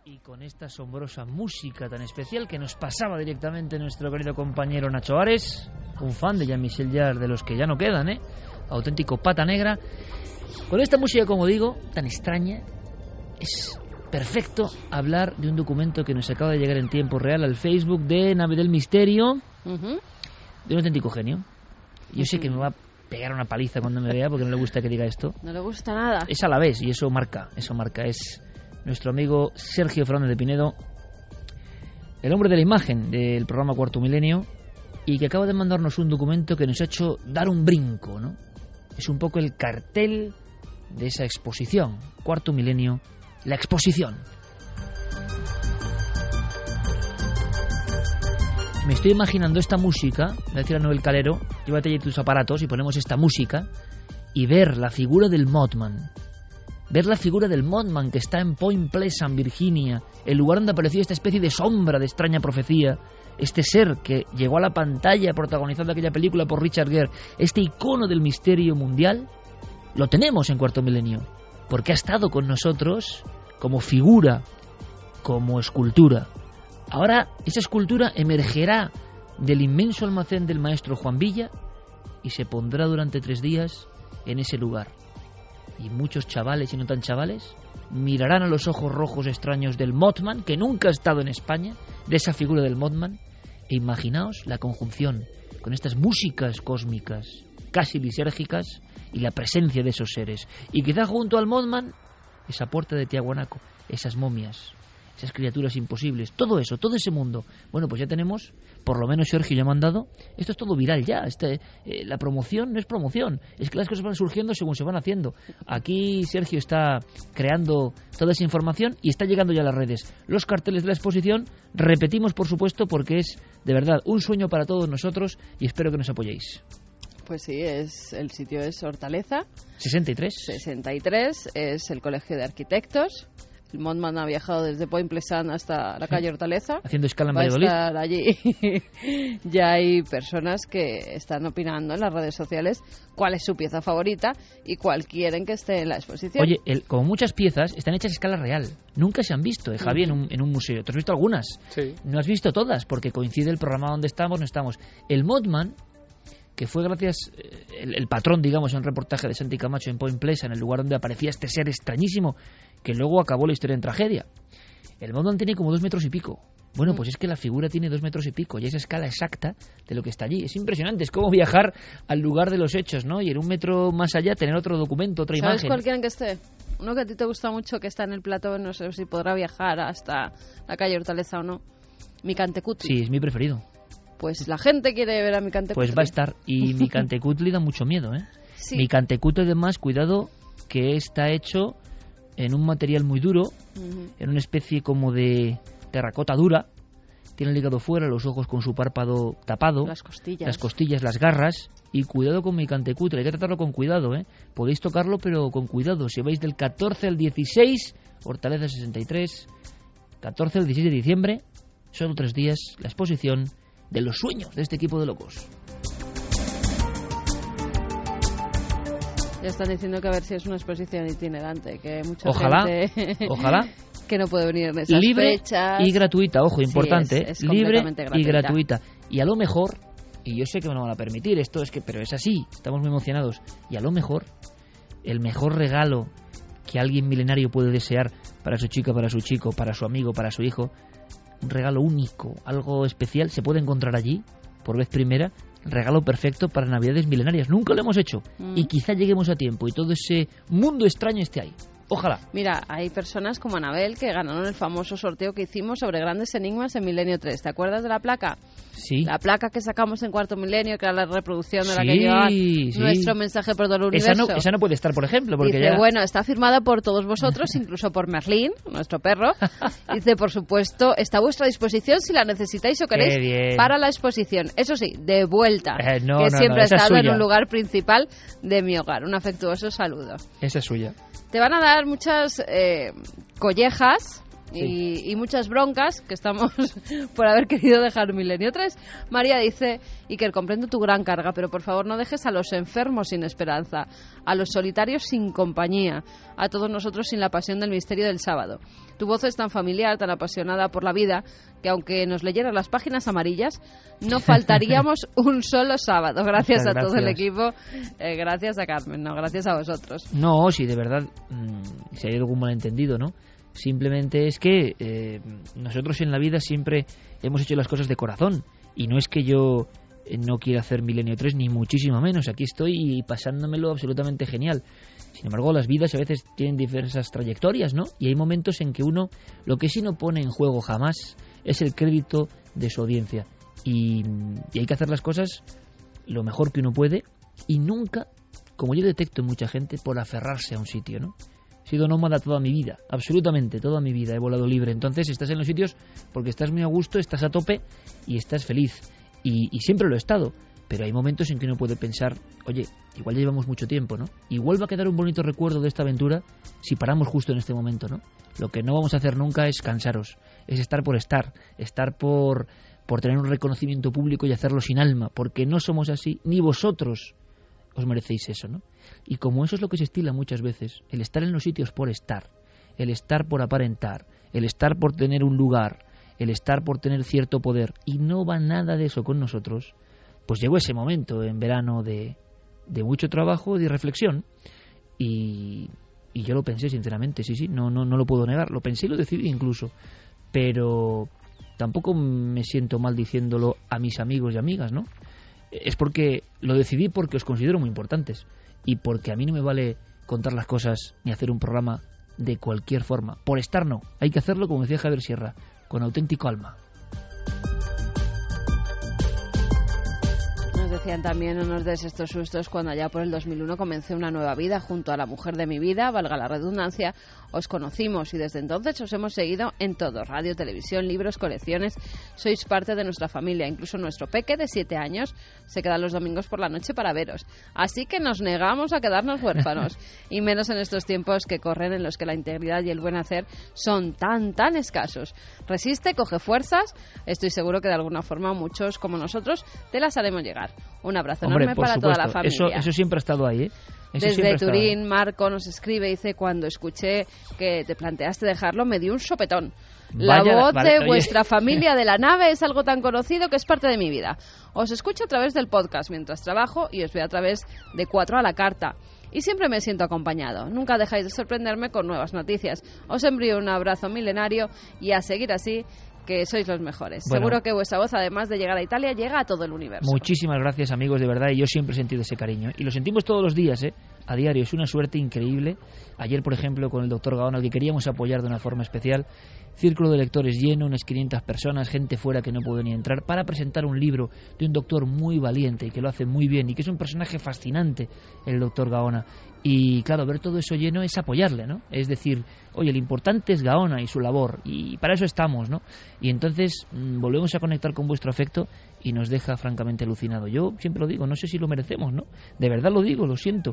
Y con esta asombrosa música tan especial que nos pasaba directamente nuestro querido compañero Nacho Ares, un fan de Jean-Michel Jarre, de los que ya no quedan, auténtico pata negra. Con esta música, como digo, tan extraña, es perfecto hablar de un documento que nos acaba de llegar en tiempo real al Facebook de Nave del Misterio, de un auténtico genio. Yo sé que me va a pegar una paliza cuando me vea porque no le gusta que diga esto. No le gusta nada. Es a la vez y eso marca. Es nuestro amigo Sergio Fernández de Pinedo, el hombre de la imagen del programa Cuarto Milenio, y que acaba de mandarnos un documento que nos ha hecho dar un brinco, ¿no? Es un poco el cartel de esa exposición, Cuarto Milenio, la exposición. Me estoy imaginando esta música, me va a decir a Noel Calero, llévate allí tus aparatos y ponemos esta música, y ver la figura del Mothman. Ver la figura del Mothman que está en Point Pleasant, Virginia, el lugar donde apareció esta especie de sombra de extraña profecía, este ser que llegó a la pantalla protagonizando aquella película por Richard Gere, este icono del misterio mundial, lo tenemos en Cuarto Milenio, porque ha estado con nosotros como figura, como escultura. Ahora esa escultura emergerá del inmenso almacén del maestro Juan Villa y se pondrá durante 3 días en ese lugar. Y muchos chavales y no tan chavales mirarán a los ojos rojos extraños del Mothman, que nunca ha estado en España, de esa figura del Mothman, e imaginaos la conjunción con estas músicas cósmicas, casi lisérgicas, y la presencia de esos seres. Y quizá junto al Mothman, esa puerta de Tiahuanaco, esas momias, esas criaturas imposibles, todo eso, todo ese mundo. Bueno, pues ya tenemos, por lo menos Sergio ya me ha mandado, esto es todo viral ya, la promoción no es promoción, es que las cosas van surgiendo según se van haciendo. Aquí Sergio está creando toda esa información y está llegando ya a las redes. Los carteles de la exposición, repetimos por supuesto, porque es de verdad un sueño para todos nosotros y espero que nos apoyéis. Pues sí, el sitio es Hortaleza 63, es el Colegio de Arquitectos. El Mothman ha viajado desde Point Pleasant hasta la calle Hortaleza. Haciendo escala en Valladolid. Va a estar allí. Ya hay personas que están opinando en las redes sociales cuál es su pieza favorita y cuál quieren que esté en la exposición. Oye, como muchas piezas están hechas a escala real. Nunca se han visto, Javi, en un museo. ¿Tú has visto algunas? Sí. No has visto todas, porque coincide el programa donde estamos, no estamos. El Mothman, que fue gracias, el patrón, digamos, en un reportaje de Santi Camacho en Point Pleasant, en el lugar donde aparecía este ser extrañísimo, que luego acabó la historia en tragedia. El Mothman tiene como 2 metros y pico. Bueno, pues es que la figura tiene 2 metros y pico, y esa escala exacta de lo que está allí. Es impresionante, es como viajar al lugar de los hechos, ¿no? Y en 1 metro más allá tener otro documento, otra imagen. ¿Sabes cuál quieren que esté? Uno que a ti te gusta mucho, que está en el plató, no sé si podrá viajar hasta la calle Hortaleza o no. Micantecutli. Sí, es mi preferido. Pues la gente quiere ver a Micantecutli. Pues va a estar. Y Micantecutli da mucho miedo, ¿eh? Sí. Micantecutli, además, cuidado, que está hecho en un material muy duro, en una especie como de terracota dura. Tiene el hígado fuera, los ojos con su párpado tapado. Las costillas, las garras. Y cuidado con Micantecutli, hay que tratarlo con cuidado, ¿eh? Podéis tocarlo, pero con cuidado. Si vais del 14 al 16, Hortaleza 63, 14 al 16 de diciembre, solo 3 días, la exposición de los sueños de este equipo de locos. Ya están diciendo que a ver si es una exposición itinerante, que mucha gente ojalá que no puede venir en esas libre fechas. Y gratuita, ojo, importante, sí, es libre gratuita. y gratuita. Y a lo mejor, y yo sé que me lo van a permitir, pero es así, estamos muy emocionados, y a lo mejor el mejor regalo que alguien milenario puede desear para su chica, para su chico, para su amigo, para su hijo, un regalo único, algo especial, se puede encontrar allí, por vez primera, regalo perfecto para Navidades milenarias. Nunca lo hemos hecho y quizá lleguemos a tiempo y todo ese mundo extraño esté ahí. Ojalá. Mira, hay personas como Anabel que ganaron el famoso sorteo que hicimos sobre grandes enigmas en Milenio 3. ¿Te acuerdas de la placa? Sí. La placa que sacamos en Cuarto Milenio, que era la reproducción de la que llevaba nuestro mensaje por todo el universo. Esa no puede estar, por ejemplo, porque dice, ya... bueno, está firmada por todos vosotros, incluso por Merlín, nuestro perro. Dice, por supuesto, está a vuestra disposición si la necesitáis o queréis para la exposición. Eso sí, de vuelta, que siempre ha estado en un lugar principal de mi hogar. Un afectuoso saludo. Esa es suya. Te van a dar muchas collejas y muchas broncas que estamos por haber querido dejar Milenio 3. María dice: Iker, comprendo tu gran carga, pero por favor no dejes a los enfermos sin esperanza, a los solitarios sin compañía, a todos nosotros sin la pasión del misterio del sábado. Tu voz es tan familiar, tan apasionada por la vida, que aunque nos leyeran las páginas amarillas, no faltaríamos un solo sábado. Gracias a todo el equipo, gracias a Carmen, no, gracias a vosotros. No, sí, de verdad, si hay algún malentendido, ¿no? Simplemente es que nosotros en la vida siempre hemos hecho las cosas de corazón, y no es que yo no quiera hacer Milenio 3, ni muchísimo menos. Aquí estoy pasándomelo absolutamente genial. Sin embargo, las vidas a veces tienen diversas trayectorias, ¿no? Y hay momentos en que uno, lo que sí no pone en juego jamás es el crédito de su audiencia. Y hay que hacer las cosas lo mejor que uno puede, y nunca, como yo detecto en mucha gente, por aferrarse a un sitio, ¿no? He sido nómada toda mi vida, absolutamente toda mi vida, he volado libre. Entonces estás en los sitios porque estás muy a gusto, estás a tope y estás feliz. Y siempre lo he estado. Pero hay momentos en que uno puede pensar, oye, igual ya llevamos mucho tiempo, ¿no? Igual va a quedar un bonito recuerdo de esta aventura si paramos justo en este momento, ¿no? Lo que no vamos a hacer nunca es cansaros, es estar por tener un reconocimiento público y hacerlo sin alma, porque no somos así, ni vosotros os merecéis eso, ¿no? Y como eso es lo que se estila muchas veces, el estar en los sitios por estar, el estar por aparentar, el estar por tener un lugar, el estar por tener cierto poder, y no va nada de eso con nosotros, pues llegó ese momento en verano de mucho trabajo, de reflexión, y yo lo pensé sinceramente, sí, no lo puedo negar, lo pensé y lo decidí incluso, pero tampoco me siento mal diciéndolo a mis amigos y amigas, ¿no? Es porque lo decidí porque os considero muy importantes, y porque a mí no me vale contar las cosas ni hacer un programa de cualquier forma. Por estar no, hay que hacerlo, como decía Javier Sierra, con auténtico alma. Nos decían también: no nos des estos sustos cuando allá por el 2001 comencé una nueva vida junto a la mujer de mi vida, valga la redundancia. Os conocimos y desde entonces os hemos seguido en todo: radio, televisión, libros, colecciones. Sois parte de nuestra familia. Incluso nuestro peque de 7 años se queda los domingos por la noche para veros. Así que nos negamos a quedarnos huérfanos, y menos en estos tiempos que corren, en los que la integridad y el buen hacer son tan escasos. Resiste, coge fuerzas. Estoy seguro que de alguna forma muchos como nosotros te las haremos llegar. Un abrazo enorme para toda la familia. Eso siempre ha estado ahí, ¿eh? Desde Turín, Marco nos escribe, dice: cuando escuché que te planteaste dejarlo, me dio un sopetón. La voz de vuestra familia de la nave es algo tan conocido que es parte de mi vida. Os escucho a través del podcast mientras trabajo y os veo a través de 4 a la carta. Y siempre me siento acompañado. Nunca dejáis de sorprenderme con nuevas noticias. Os envío un abrazo milenario y a seguir así, que sois los mejores. Bueno, seguro que vuestra voz, además de llegar a Italia, llega a todo el universo. Muchísimas gracias, amigos, de verdad, y yo siempre he sentido ese cariño. Y lo sentimos todos los días, a diario. Es una suerte increíble. Ayer, por ejemplo, con el doctor Gaona, al que queríamos apoyar de una forma especial, círculo de lectores lleno, unas 500 personas, gente fuera que no puede ni entrar, para presentar un libro de un doctor muy valiente y que lo hace muy bien y que es un personaje fascinante, el doctor Gaona. Y claro, ver todo eso lleno es apoyarle, ¿no? Es decir, oye, lo importante es Gaona y su labor, y para eso estamos, ¿no? Y entonces volvemos a conectar con vuestro afecto y nos deja francamente alucinado. Yo siempre lo digo, no sé si lo merecemos, ¿no? De verdad lo digo, lo siento.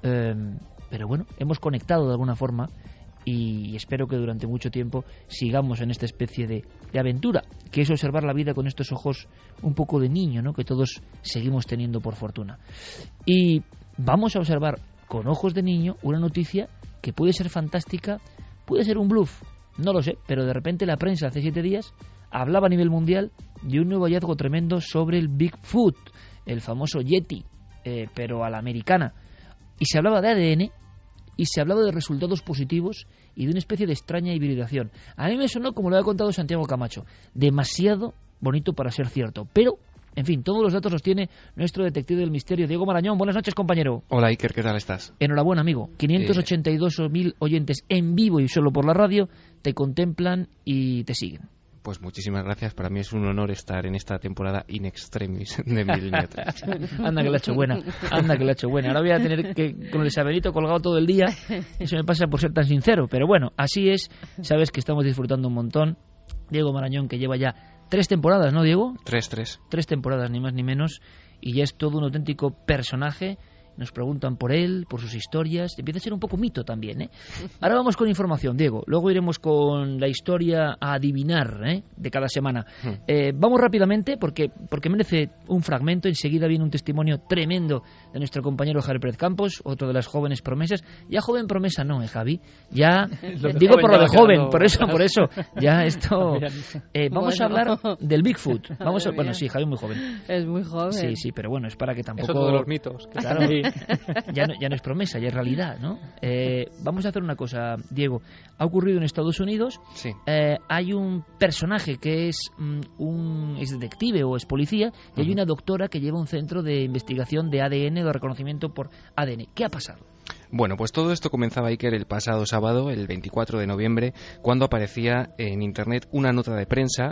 Pero bueno, hemos conectado de alguna forma, y espero que durante mucho tiempo sigamos en esta especie de aventura, que es observar la vida con estos ojos un poco de niño, ¿no? Que todos seguimos teniendo por fortuna. Y vamos a observar con ojos de niño una noticia que puede ser fantástica, puede ser un bluff, no lo sé, pero de repente la prensa hace 7 días hablaba a nivel mundial de un nuevo hallazgo tremendo sobre el Bigfoot, el famoso Yeti, pero a la americana. Y se hablaba de ADN, y se hablaba de resultados positivos y de una especie de extraña hibridación. A mí me sonó, como lo ha contado Santiago Camacho, demasiado bonito para ser cierto, pero en fin, todos los datos los tiene nuestro detective del misterio, Diego Marañón. Buenas noches, compañero. Hola, Iker, ¿qué tal estás? Enhorabuena, amigo. 582.000 oyentes en vivo y solo por la radio te contemplan y te siguen. Pues muchísimas gracias. Para mí es un honor estar en esta temporada in extremis de Milenio 3. Anda que la ha hecho buena. Ahora voy a tener que con el saberito colgado todo el día. Eso me pasa por ser tan sincero. Pero bueno, así es. Sabes que estamos disfrutando un montón. Diego Marañón, que lleva ya 3 temporadas, ¿no, Diego? 3 temporadas, ni más ni menos, y ya es todo un auténtico personaje, nos preguntan por él, por sus historias, empieza a ser un poco mito también, ¿eh? Ahora vamos con información, Diego, luego iremos con la historia a adivinar, ¿eh?, de cada semana. Vamos rápidamente porque merece un fragmento, enseguida viene un testimonio tremendo de nuestro compañero Javier Pérez Campos, otro de las jóvenes promesas. Ya joven promesa no, Javi, ya digo por lo de joven, por eso, ya esto... vamos a hablar del Bigfoot. Bueno, sí, Javi es muy joven. Es muy joven. Sí, pero bueno, es para que tampoco... Es otro de los mitos. Claro, ya no es promesa, ya es realidad, ¿no? Vamos a hacer una cosa, Diego. Ha ocurrido en Estados Unidos. Sí. Hay un personaje que es detective o es policía, y hay una doctora que lleva un centro de investigación de ADN, de reconocimiento por ADN. ¿Qué ha pasado? Bueno, pues todo esto comenzaba, Iker, el pasado sábado, el 24 de noviembre, cuando aparecía en Internet una nota de prensa,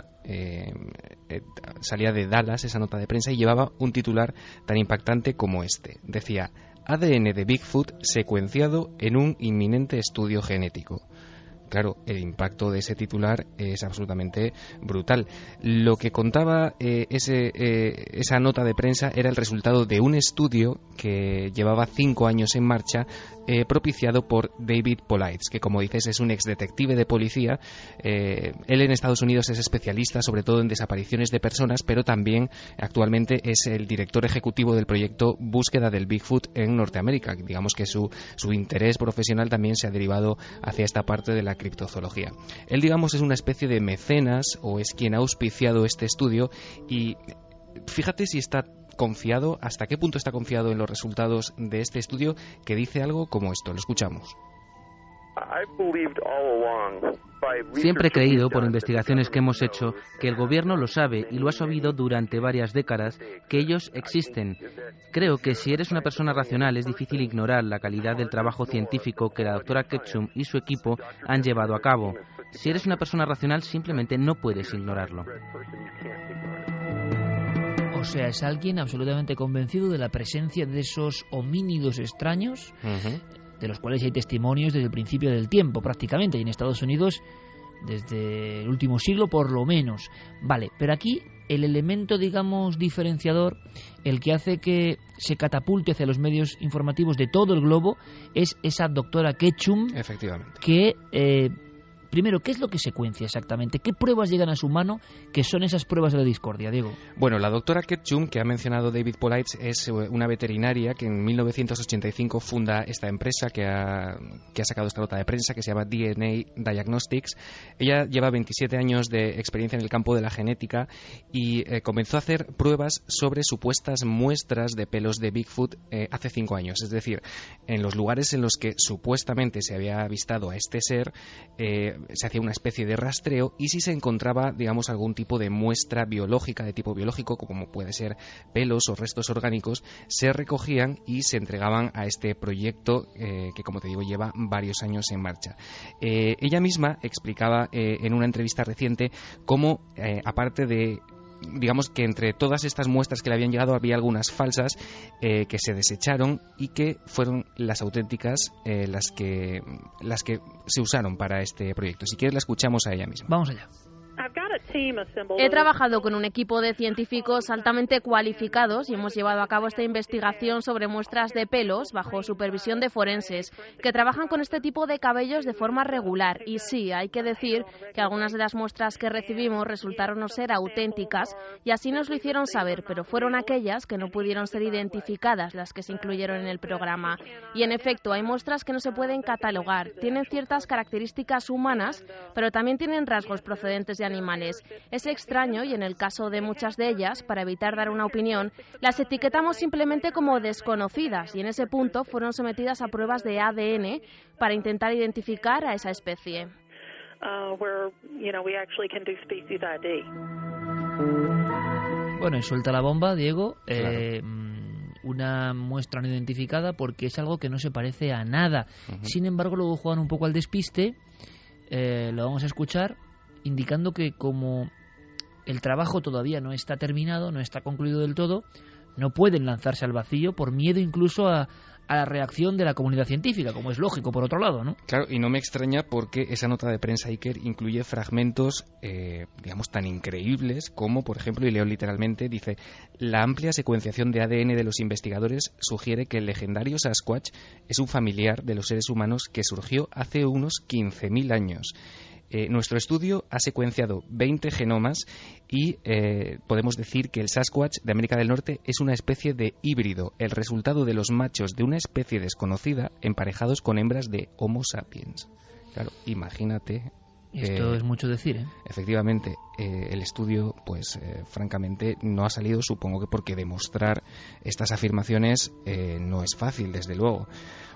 salía de Dallas esa nota de prensa y llevaba un titular tan impactante como este. Decía: ADN de Bigfoot secuenciado en un inminente estudio genético. Claro, el impacto de ese titular es absolutamente brutal. Lo que contaba esa nota de prensa era el resultado de un estudio que llevaba 5 años en marcha, propiciado por David Polites, que, como dices, es un exdetective de policía. Él en Estados Unidos es especialista sobre todo en desapariciones de personas, pero también actualmente es el director ejecutivo del proyecto Búsqueda del Bigfoot en Norteamérica. Digamos que su interés profesional también se ha derivado hacia esta parte de la criptozoología. Él, digamos, es una especie de mecenas, o es quien ha auspiciado este estudio, y fíjate si está confiado, hasta qué punto está confiado en los resultados de este estudio, que dice algo como esto. Lo escuchamos. Siempre he creído, por investigaciones que hemos hecho, que el gobierno lo sabe y lo ha sabido durante varias décadas, que ellos existen. Creo que si eres una persona racional es difícil ignorar la calidad del trabajo científico que la doctora Ketchum y su equipo han llevado a cabo. Si eres una persona racional, simplemente no puedes ignorarlo. O sea, es alguien absolutamente convencido de la presencia de esos homínidos extraños, de los cuales hay testimonios desde el principio del tiempo, prácticamente, y en Estados Unidos desde el último siglo por lo menos. Vale, pero aquí el elemento, digamos, diferenciador, el que hace que se catapulte hacia los medios informativos de todo el globo, es esa doctora Ketchum. Efectivamente. Que, primero, ¿qué es lo que secuencia exactamente? ¿Qué pruebas llegan a su mano que son esas pruebas de la discordia, Diego? Bueno, la doctora Ketchum, que ha mencionado David Polites, es una veterinaria que en 1985 funda esta empresa que ha sacado esta nota de prensa, que se llama DNA Diagnostics. Ella lleva 27 años de experiencia en el campo de la genética y comenzó a hacer pruebas sobre supuestas muestras de pelos de Bigfoot hace 5 años. Es decir, en los lugares en los que supuestamente se había avistado a este ser, se hacía una especie de rastreo, y si se encontraba, digamos, algún tipo de muestra biológica, de tipo biológico, como puede ser pelos o restos orgánicos, se recogían y se entregaban a este proyecto que, como te digo, lleva varios años en marcha. Ella misma explicaba en una entrevista reciente cómo, aparte de, digamos, que entre todas estas muestras que le habían llegado había algunas falsas que se desecharon y que fueron las auténticas, las que se usaron para este proyecto. Si quieres, la escuchamos a ella misma. Vamos allá. He trabajado con un equipo de científicos altamente cualificados y hemos llevado a cabo esta investigación sobre muestras de pelos bajo supervisión de forenses que trabajan con este tipo de cabellos de forma regular. Y sí, hay que decir que algunas de las muestras que recibimos resultaron no ser auténticas y así nos lo hicieron saber, pero fueron aquellas que no pudieron ser identificadas las que se incluyeron en el programa. Y en efecto, hay muestras que no se pueden catalogar, tienen ciertas características humanas, pero también tienen rasgos procedentes de animales. Es extraño y en el caso de muchas de ellas, para evitar dar una opinión, las etiquetamos simplemente como desconocidas y en ese punto fueron sometidas a pruebas de ADN para intentar identificar a esa especie. Bueno, y suelta la bomba, Diego. Claro. Una muestra no identificada porque es algo que no se parece a nada. Sin embargo, luego juegan un poco al despiste. Lo vamos a escuchar, indicando que como el trabajo todavía no está terminado, no está concluido del todo, no pueden lanzarse al vacío por miedo incluso a a la reacción de la comunidad científica, como es lógico, por otro lado, ¿no? Claro, y no me extraña porque esa nota de prensa, Iker, incluye fragmentos, digamos, tan increíbles como, por ejemplo, y leo literalmente, dice: la amplia secuenciación de ADN de los investigadores sugiere que el legendario Sasquatch es un familiar de los seres humanos que surgió hace unos 15.000 años. Nuestro estudio ha secuenciado 20 genomas y podemos decir que el Sasquatch de América del Norte es una especie de híbrido, el resultado de los machos de una especie desconocida emparejados con hembras de Homo sapiens. Claro, imagínate. Esto es mucho decir, ¿eh? Efectivamente, el estudio, pues francamente, no ha salido, supongo que porque demostrar estas afirmaciones no es fácil, desde luego.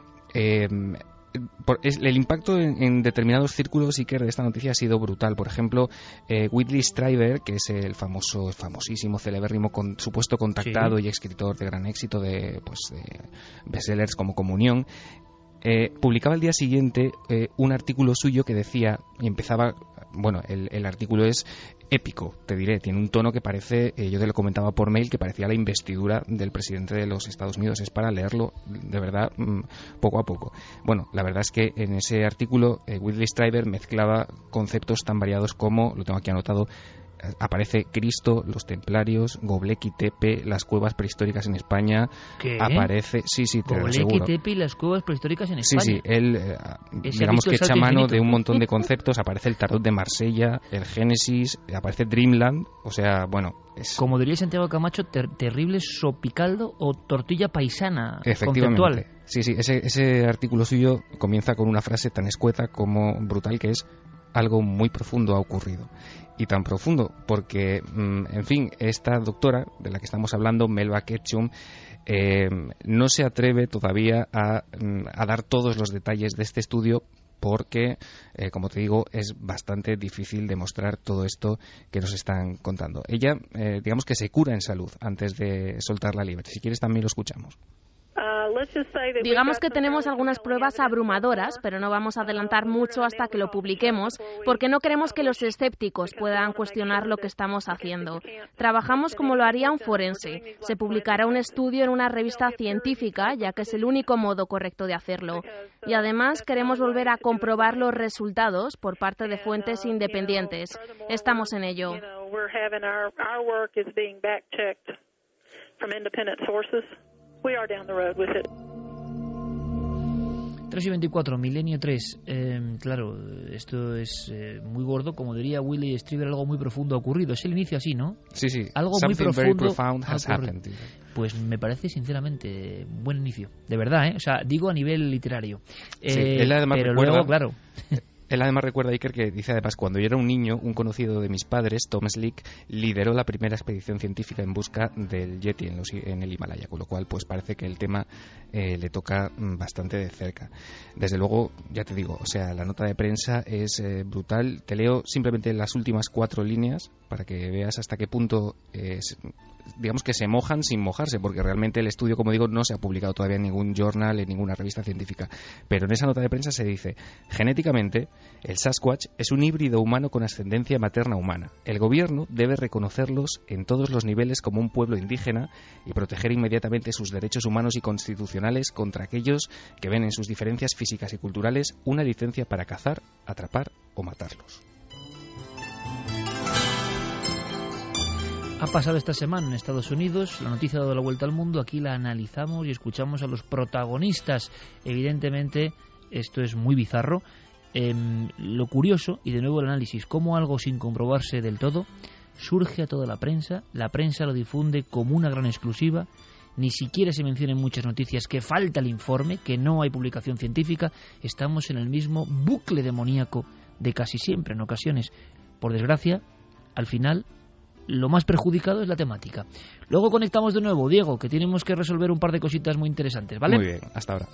El impacto en determinados círculos, Iker, de esta noticia ha sido brutal. Por ejemplo, Whitley Strieber, que es el famosísimo, celebérrimo supuesto contactado y escritor de gran éxito de bestsellers como Comunión, publicaba al día siguiente un artículo suyo que decía, y empezaba, bueno, el artículo es épico, te diré, tiene un tono que parece, yo te lo comentaba por mail, que parecía la investidura del presidente de los Estados Unidos. Es para leerlo, de verdad, poco a poco. Bueno, la verdad es que en ese artículo Whitley Strieber mezclaba conceptos tan variados como, lo tengo aquí anotado, aparece Cristo, los templarios, Göbekli Tepe, las cuevas prehistóricas en España. ¿Qué? Aparece, sí, te lo aseguro. Göbekli Tepe y las cuevas prehistóricas en España. Sí, él, digamos que echa mano de un montón de conceptos. Aparece el tarot de Marsella, el Génesis, aparece Dreamland, o sea, bueno, como diría Santiago Camacho, terrible sopicaldo o tortilla paisana. Efectivamente. Conceptual. Sí, ese artículo suyo comienza con una frase tan escueta como brutal, que es: algo muy profundo ha ocurrido. Y tan profundo porque, en fin, esta doctora de la que estamos hablando, Melba Ketchum, no se atreve todavía a dar todos los detalles de este estudio porque, como te digo, es bastante difícil demostrar todo esto que nos están contando. Ella, digamos que se cura en salud antes de soltarla libre. Si quieres también lo escuchamos. Digamos que tenemos algunas pruebas abrumadoras, pero no vamos a adelantar mucho hasta que lo publiquemos, porque no queremos que los escépticos puedan cuestionar lo que estamos haciendo. Trabajamos como lo haría un forense. Se publicará un estudio en una revista científica, ya que es el único modo correcto de hacerlo. Y además queremos volver a comprobar los resultados por parte de fuentes independientes. Estamos en ello. 3:24, Milenio 3. Claro, esto es muy gordo. Como diría Whitley Strieber, algo muy profundo ha ocurrido. Es el inicio así, ¿no? Sí. Algo Something muy profundo very profound has happened. Pues me parece, sinceramente, un buen inicio. De verdad, ¿eh? O sea, digo a nivel literario. Él además pero recuerda, luego, claro... Él además recuerda, Iker, que dice además: cuando yo era un niño, un conocido de mis padres, Tom Slick, lideró la primera expedición científica en busca del Yeti en el Himalaya, con lo cual pues parece que el tema le toca bastante de cerca. Desde luego, ya te digo, o sea, la nota de prensa es brutal. Te leo simplemente las últimas 4 líneas para que veas hasta qué punto digamos que se mojan sin mojarse, porque realmente el estudio, como digo, no se ha publicado todavía en ningún journal, en ninguna revista científica. Pero en esa nota de prensa se dice: genéticamente, el Sasquatch es un híbrido humano con ascendencia materna humana. El gobierno debe reconocerlos en todos los niveles como un pueblo indígena y proteger inmediatamente sus derechos humanos y constitucionales contra aquellos que ven en sus diferencias físicas y culturales una licencia para cazar, atrapar o matarlos. Ha pasado esta semana en Estados Unidos, la noticia ha dado la vuelta al mundo, aquí la analizamos y escuchamos a los protagonistas. Evidentemente, esto es muy bizarro. Lo curioso, y de nuevo el análisis, cómo algo sin comprobarse del todo surge a toda la prensa lo difunde como una gran exclusiva, ni siquiera se menciona en muchas noticias que falta el informe, que no hay publicación científica. Estamos en el mismo bucle demoníaco de casi siempre, en ocasiones. Por desgracia, al final, lo más perjudicado es la temática. Luego conectamos de nuevo, Diego, que tenemos que resolver un par de cositas muy interesantes, ¿vale? Muy bien, hasta ahora.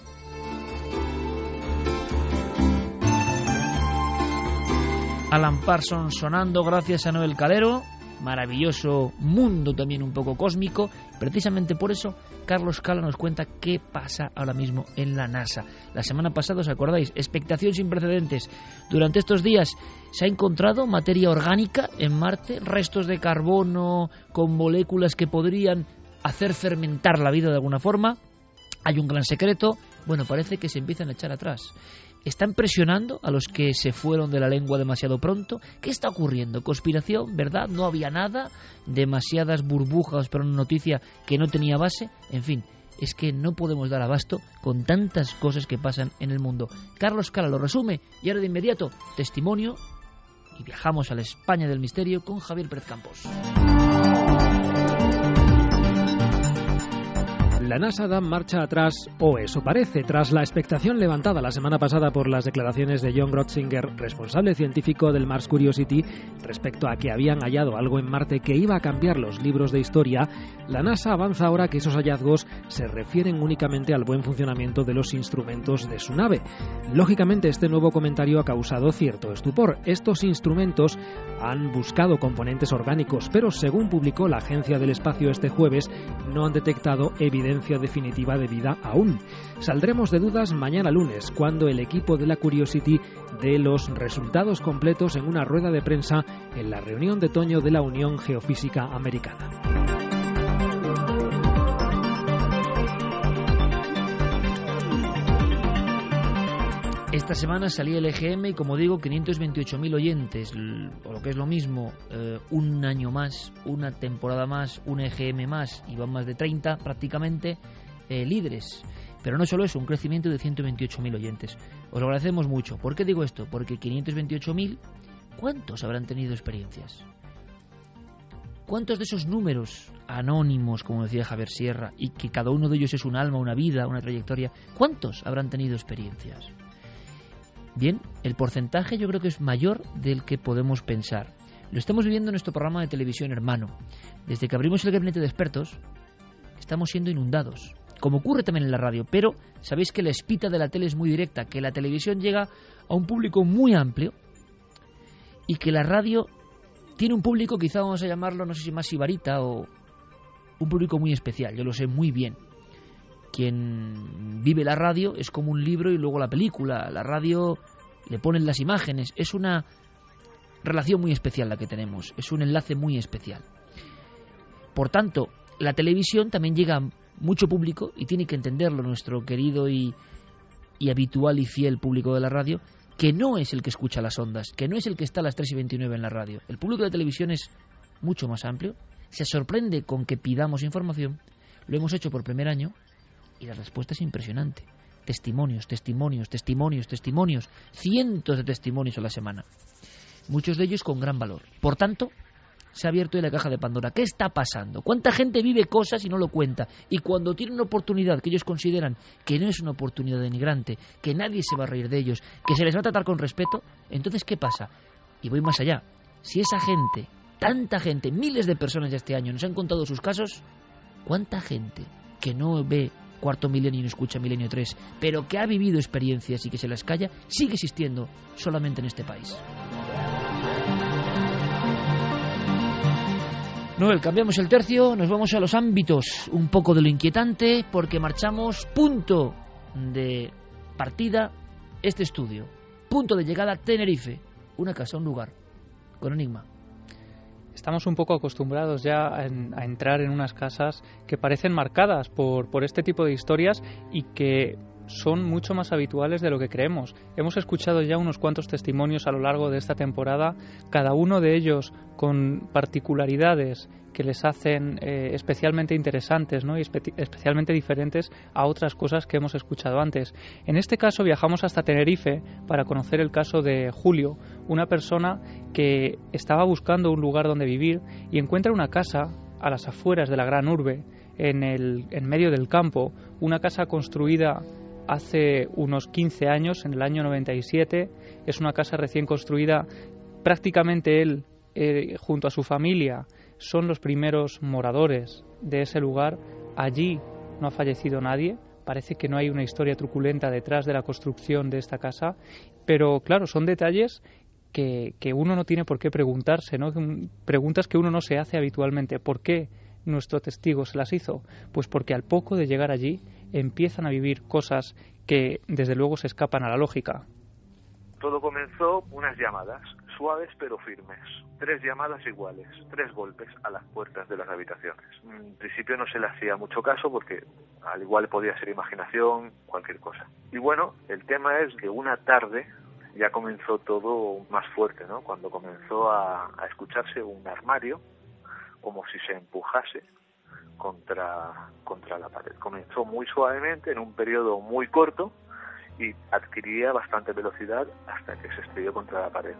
Alan Parsons sonando gracias a Noel Calero. Maravilloso mundo también un poco cósmico. Precisamente por eso Carlos Cala nos cuenta qué pasa ahora mismo en la NASA. La semana pasada, ¿os acordáis? Expectación sin precedentes. Durante estos días se ha encontrado materia orgánica en Marte, restos de carbono con moléculas que podrían hacer fermentar la vida de alguna forma. Hay un gran secreto. Bueno, parece que se empiezan a echar atrás. ¿Están presionando a los que se fueron de la lengua demasiado pronto? ¿Qué está ocurriendo? ¿Conspiración? ¿Verdad? ¿No había nada? ¿Demasiadas burbujas para una noticia que no tenía base? En fin, es que no podemos dar abasto con tantas cosas que pasan en el mundo. Carlos Cala lo resume y ahora de inmediato, testimonio, y viajamos a la España del misterio con Javier Pérez Campos. La NASA da marcha atrás, o eso parece, tras la expectación levantada la semana pasada por las declaraciones de John Grotzinger, responsable científico del Mars Curiosity, respecto a que habían hallado algo en Marte que iba a cambiar los libros de historia. La NASA avanza ahora que esos hallazgos se refieren únicamente al buen funcionamiento de los instrumentos de su nave. Lógicamente, este nuevo comentario ha causado cierto estupor. Estos instrumentos han buscado componentes orgánicos, pero según publicó la Agencia del Espacio este jueves, no han detectado evidencia definitiva de vida aún. Saldremos de dudas mañana lunes, cuando el equipo de la Curiosity dé los resultados completos en una rueda de prensa en la reunión de otoño de la Unión Geofísica Americana. Esta semana salía el EGM y, como digo, 528.000 oyentes, o lo que es lo mismo, un año más, una temporada más, un EGM más, y van más de 30 prácticamente líderes. Pero no solo eso, un crecimiento de 128.000 oyentes. Os lo agradecemos mucho. ¿Por qué digo esto? Porque 528.000, ¿cuántos habrán tenido experiencias? ¿Cuántos de esos números anónimos, como decía Javier Sierra, y que cada uno de ellos es un alma, una vida, una trayectoria, cuántos habrán tenido experiencias? Bien, el porcentaje yo creo que es mayor del que podemos pensar. Lo estamos viviendo en nuestro programa de televisión hermano. Desde que abrimos el gabinete de expertos, estamos siendo inundados, como ocurre también en la radio. Pero sabéis que la espita de la tele es muy directa, que la televisión llega a un público muy amplio y que la radio tiene un público, quizá vamos a llamarlo, no sé si más sibarita o un público muy especial. Yo lo sé muy bien. Quien vive la radio es como un libro y luego la película. La radio le ponen las imágenes. Es una relación muy especial la que tenemos. Es un enlace muy especial. Por tanto, la televisión también llega a mucho público y tiene que entenderlo nuestro querido y habitual y fiel público de la radio, que no es el que escucha las ondas, que no es el que está a las 3:29 en la radio. El público de televisión es mucho más amplio. Se sorprende con que pidamos información. Lo hemos hecho por primer año. Y la respuesta es impresionante. Testimonios, testimonios, testimonios, testimonios. Cientos de testimonios a la semana. Muchos de ellos con gran valor. Por tanto, se ha abierto hoy la caja de Pandora. ¿Qué está pasando? ¿Cuánta gente vive cosas y no lo cuenta? Y cuando tiene una oportunidad que ellos consideran que no es una oportunidad denigrante, que nadie se va a reír de ellos, que se les va a tratar con respeto, entonces ¿qué pasa? Y voy más allá. Si esa gente, tanta gente, miles de personas ya este año nos han contado sus casos, ¿cuánta gente que no ve Cuarto Milenio y no escucha Milenio 3, pero que ha vivido experiencias y que se las calla, sigue existiendo solamente en este país? Noel, cambiamos el tercio, nos vamos a los ámbitos un poco de lo inquietante, porque marchamos, punto de partida, este estudio, punto de llegada, Tenerife, una casa, un lugar, con enigma. Estamos un poco acostumbrados ya a entrar en unas casas que parecen marcadas por este tipo de historias y que son mucho más habituales de lo que creemos. Hemos escuchado ya unos cuantos testimonios a lo largo de esta temporada, cada uno de ellos con particularidades que les hacen especialmente interesantes, ¿no? Y especialmente diferentes a otras cosas que hemos escuchado antes. En este caso viajamos hasta Tenerife para conocer el caso de Julio, una persona que estaba buscando un lugar donde vivir y encuentra una casa a las afueras de la gran urbe, en medio del campo, una casa construida hace unos 15 años, en el año 97. Es una casa recién construida. Prácticamente él, junto a su familia, son los primeros moradores de ese lugar. Allí no ha fallecido nadie. Parece que no hay una historia truculenta detrás de la construcción de esta casa. Pero claro, son detalles que uno no tiene por qué preguntarse, ¿no? Preguntas que uno no se hace habitualmente. ¿Por qué nuestro testigo se las hizo? Pues porque al poco de llegar allí empiezan a vivir cosas que desde luego se escapan a la lógica. Todo comenzó unas llamadas. suaves pero firmes. 3 llamadas iguales, 3 golpes a las puertas de las habitaciones. En principio no se le hacía mucho caso porque al igual podía ser imaginación, cualquier cosa. Y bueno, el tema es que una tarde ya comenzó todo más fuerte, ¿no? Cuando comenzó a escucharse un armario como si se empujase contra la pared. Comenzó muy suavemente, en un periodo muy corto, y adquiría bastante velocidad hasta que se estrelló contra la pared.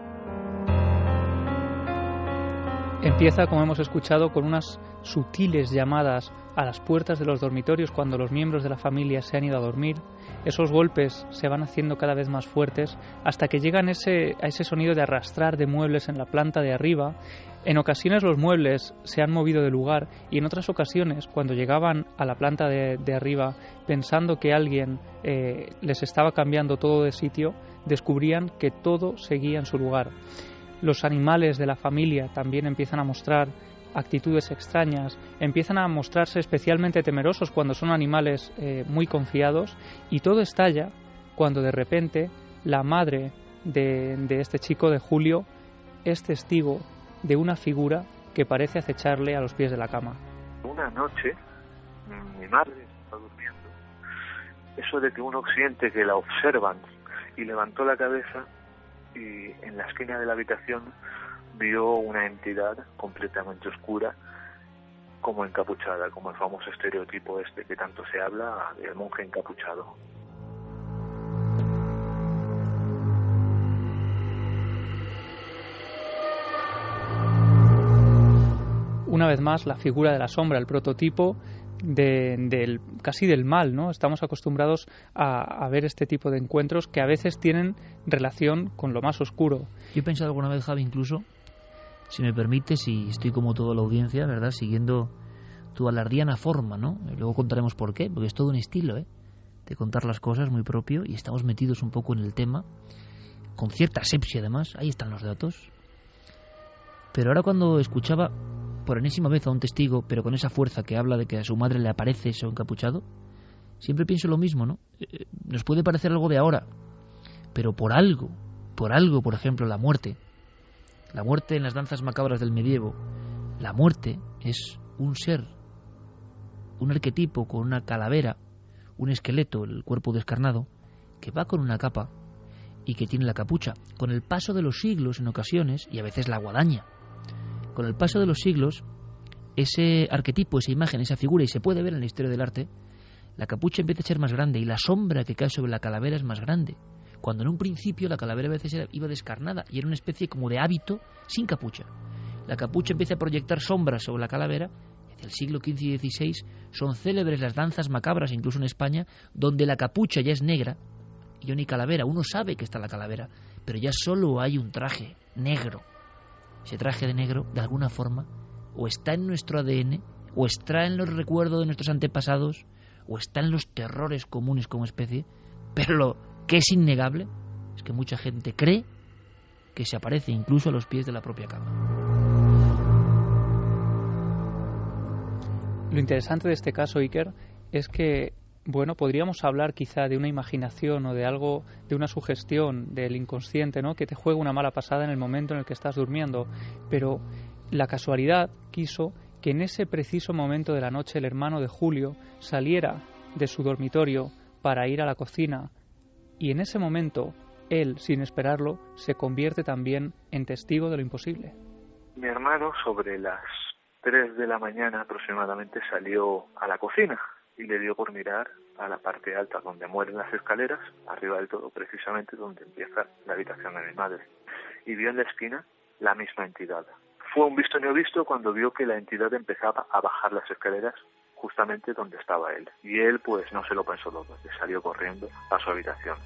Empieza, como hemos escuchado, con unas sutiles llamadas a las puertas de los dormitorios cuando los miembros de la familia se han ido a dormir. Esos golpes se van haciendo cada vez más fuertes hasta que llegan a ese sonido de arrastrar de muebles en la planta de arriba. En ocasiones los muebles se han movido de lugar y en otras ocasiones, cuando llegaban a la planta de arriba pensando que alguien les estaba cambiando todo de sitio, descubrían que todo seguía en su lugar. Los animales de la familia también empiezan a mostrar actitudes extrañas, empiezan a mostrarse especialmente temerosos cuando son animales muy confiados, y todo estalla cuando de repente la madre de este chico, de Julio, es testigo de una figura que parece acecharle a los pies de la cama. Una noche mi madre estaba durmiendo, eso de que uno siente que la observan, y levantó la cabeza y en la esquina de la habitación vio una entidad completamente oscura, como encapuchada, como el famoso estereotipo este que tanto se habla del monje encapuchado. Una vez más, la figura de la sombra, el prototipo casi del mal, ¿no? Estamos acostumbrados a ver este tipo de encuentros que a veces tienen relación con lo más oscuro. Yo he pensado alguna vez, Javi, incluso, si me permites, si estoy como toda la audiencia, ¿verdad?, siguiendo tu alardiana forma, ¿no? Y luego contaremos por qué, porque es todo un estilo, de contar las cosas muy propio, y estamos metidos un poco en el tema, con cierta asepsia además, ahí están los datos. Pero ahora cuando escuchaba por enésima vez a un testigo, pero con esa fuerza que habla de que a su madre le aparece eso encapuchado, siempre pienso lo mismo, ¿no? Nos puede parecer algo de ahora, pero por algo, por ejemplo, la muerte en las danzas macabras del medievo, la muerte es un ser, un arquetipo con una calavera, un esqueleto, el cuerpo descarnado, que va con una capa y que tiene la capucha. Con el paso de los siglos, en ocasiones, y a veces la guadaña, con el paso de los siglos, ese arquetipo, esa imagen, esa figura, y se puede ver en la historia del arte, la capucha empieza a ser más grande y la sombra que cae sobre la calavera es más grande. Cuando en un principio la calavera a veces iba descarnada y era una especie como de hábito sin capucha. La capucha empieza a proyectar sombras sobre la calavera. Hacia el siglo XV y XVI son célebres las danzas macabras, incluso en España, donde la capucha ya es negra y no hay calavera. Uno sabe que está la calavera, pero ya solo hay un traje negro. Ese traje de negro, de alguna forma, o está en nuestro ADN, o está en los recuerdos de nuestros antepasados, o está en los terrores comunes como especie, pero lo que es innegable es que mucha gente cree que se aparece incluso a los pies de la propia cama. Lo interesante de este caso, Iker, es que, bueno, podríamos hablar quizá de una imaginación o de algo, de una sugestión del inconsciente, ¿no?, que te juega una mala pasada en el momento en el que estás durmiendo, pero la casualidad quiso que en ese preciso momento de la noche el hermano de Julio saliera de su dormitorio para ir a la cocina, y en ese momento él, sin esperarlo, se convierte también en testigo de lo imposible. Mi hermano, sobre las 3 de la mañana aproximadamente, salió a la cocina y le dio por mirar a la parte alta donde mueren las escaleras, arriba del todo, precisamente donde empieza la habitación de mi madre, y vio en la esquina la misma entidad. Fue un visto y no visto cuando vio que la entidad empezaba a bajar las escaleras justamente donde estaba él, y él pues no se lo pensó dos veces, salió corriendo a su habitación.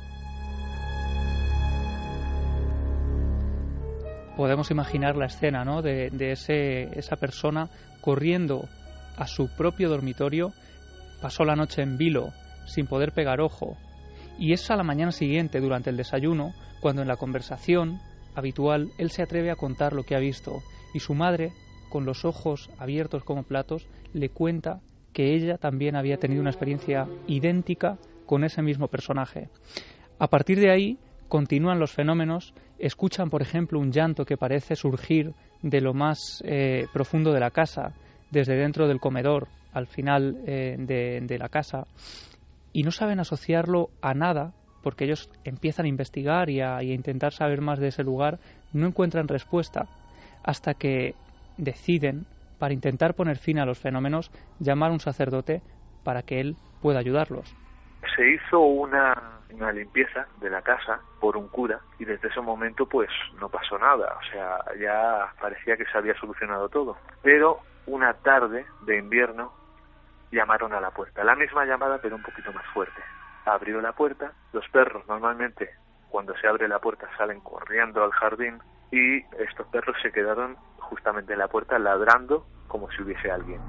Podemos imaginar la escena, ¿no?, de esa persona corriendo a su propio dormitorio. Pasó la noche en vilo, sin poder pegar ojo, y es a la mañana siguiente, durante el desayuno, cuando en la conversación habitual él se atreve a contar lo que ha visto, y su madre, con los ojos abiertos como platos, le cuenta que ella también había tenido una experiencia idéntica con ese mismo personaje. A partir de ahí continúan los fenómenos, escuchan, por ejemplo, un llanto que parece surgir de lo más profundo de la casa, desde dentro del comedor, al final de la casa, y no saben asociarlo a nada, porque ellos empiezan a investigar y a intentar saber más de ese lugar, no encuentran respuesta, hasta que deciden, para intentar poner fin a los fenómenos, llamar a un sacerdote para que él pueda ayudarlos. Se hizo una limpieza de la casa por un cura y desde ese momento pues no pasó nada, o sea, ya parecía que se había solucionado todo. Pero una tarde de invierno llamaron a la puerta, la misma llamada pero un poquito más fuerte. Abrió la puerta, los perros normalmente cuando se abre la puerta salen corriendo al jardín y estos perros se quedaron justamente en la puerta ladrando como si hubiese alguien.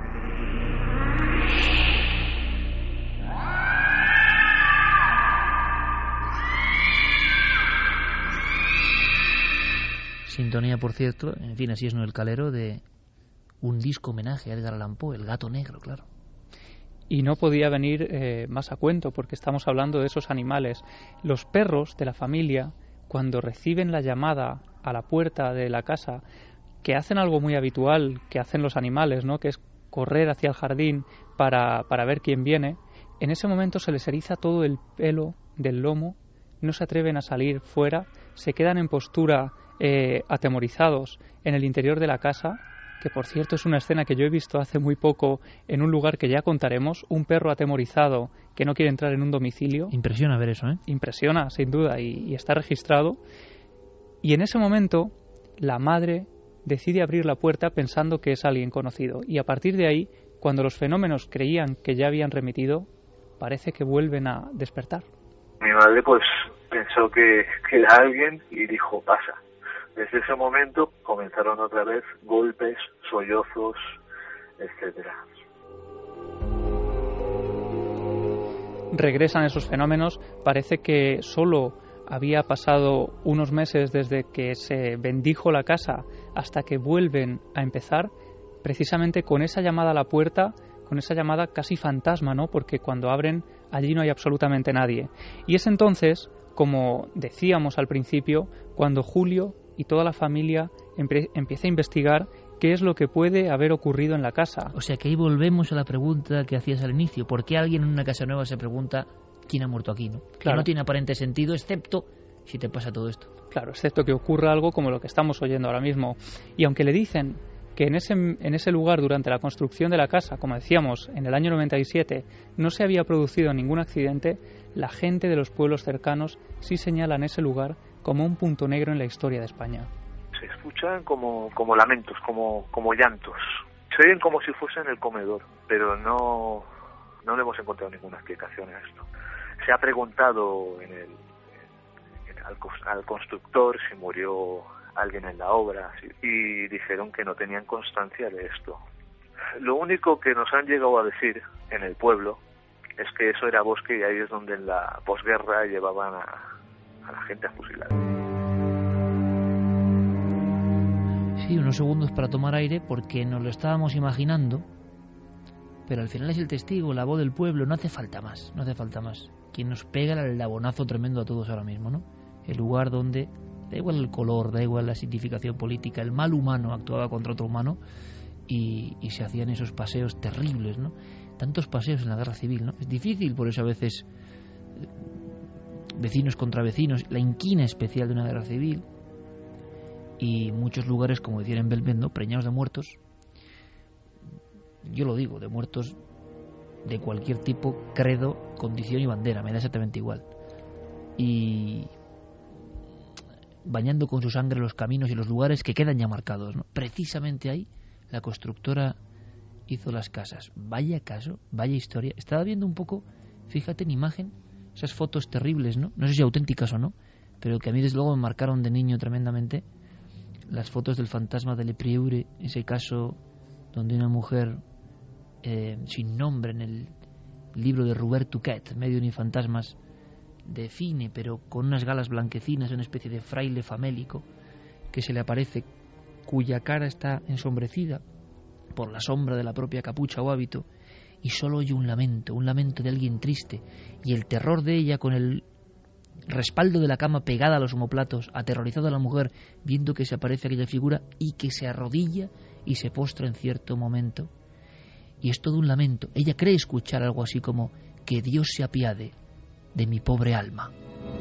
Sintonía, por cierto, en fin, así es Noel Calero, de un disco homenaje a Edgar Allan Poe, El gato negro, claro. Y no podía venir más a cuento, porque estamos hablando de esos animales. Los perros de la familia, cuando reciben la llamada a la puerta de la casa, que hacen algo muy habitual que hacen los animales, ¿no?, que es correr hacia el jardín para ver quién viene, en ese momento se les eriza todo el pelo del lomo, no se atreven a salir fuera, se quedan en postura atemorizados en el interior de la casa, que por cierto es una escena que yo he visto hace muy poco en un lugar que ya contaremos, un perro atemorizado que no quiere entrar en un domicilio. Impresiona ver eso, ¿eh? Impresiona, sin duda, y está registrado. Y en ese momento la madre decide abrir la puerta pensando que es alguien conocido. Y a partir de ahí, cuando los fenómenos creían que ya habían remitido, parece que vuelven a despertar. Mi madre pues pensó que era alguien y dijo, pasa. Desde ese momento comenzaron otra vez golpes, sollozos, etcétera. Regresan esos fenómenos. Parece que solo había pasado unos meses desde que se bendijo la casa hasta que vuelven a empezar, precisamente con esa llamada a la puerta, con esa llamada casi fantasma, ¿no? Porque cuando abren, allí no hay absolutamente nadie. Y es entonces, como decíamos al principio, cuando Julio y toda la familia empieza a investigar qué es lo que puede haber ocurrido en la casa. O sea que ahí volvemos a la pregunta que hacías al inicio. ¿Por qué alguien en una casa nueva se pregunta quién ha muerto aquí, ¿no? Claro. Que no tiene aparente sentido, excepto si te pasa todo esto. Claro, excepto que ocurra algo como lo que estamos oyendo ahora mismo. Y aunque le dicen que en ese lugar, durante la construcción de la casa, como decíamos, en el año 97, no se había producido ningún accidente, la gente de los pueblos cercanos sí señalan ese lugar como un punto negro en la historia de España. Se escuchan como lamentos, como llantos. Se oyen como si fuese en el comedor, pero no le hemos encontrado ninguna explicación a esto. Se ha preguntado al constructor si murió alguien en la obra y dijeron que no tenían constancia de esto. Lo único que nos han llegado a decir en el pueblo es que eso era bosque y ahí es donde en la posguerra llevaban a la gente a fusilar. Sí, unos segundos para tomar aire porque nos lo estábamos imaginando, pero al final es el testigo, la voz del pueblo, no hace falta más. Quien nos pega el aldabonazo tremendo a todos ahora mismo, ¿no? El lugar donde, da igual el color, da igual la significación política, el mal humano actuaba contra otro humano y se hacían esos paseos terribles, ¿no? Tantos paseos en la guerra civil, ¿no? Es difícil, por eso a veces vecinos contra vecinos, la inquina especial de una guerra civil y muchos lugares, como decían en Belmendo, preñados de muertos. Yo lo digo, de muertos de cualquier tipo, credo, condición y bandera, me da exactamente igual. Y bañando con su sangre los caminos y los lugares que quedan ya marcados, ¿no? Precisamente ahí la constructora hizo las casas. Vaya caso, vaya historia. Estaba viendo un poco, fíjate en imagen, esas fotos terribles, ¿no? No sé si auténticas o no, pero que a mí desde luego me marcaron de niño tremendamente. Las fotos del fantasma de Le Prieure, ese caso donde una mujer sin nombre en el libro de Robert Touquet, Medio ni fantasmas, define, pero con unas galas blanquecinas, una especie de fraile famélico que se le aparece, cuya cara está ensombrecida por la sombra de la propia capucha o hábito, y solo oye un lamento de alguien triste, y el terror de ella con el respaldo de la cama pegada a los omoplatos, aterrorizado a la mujer, viendo que se aparece aquella figura y que se arrodilla y se postra en cierto momento. Y es todo un lamento. Ella cree escuchar algo así como: que Dios se apiade de mi pobre alma.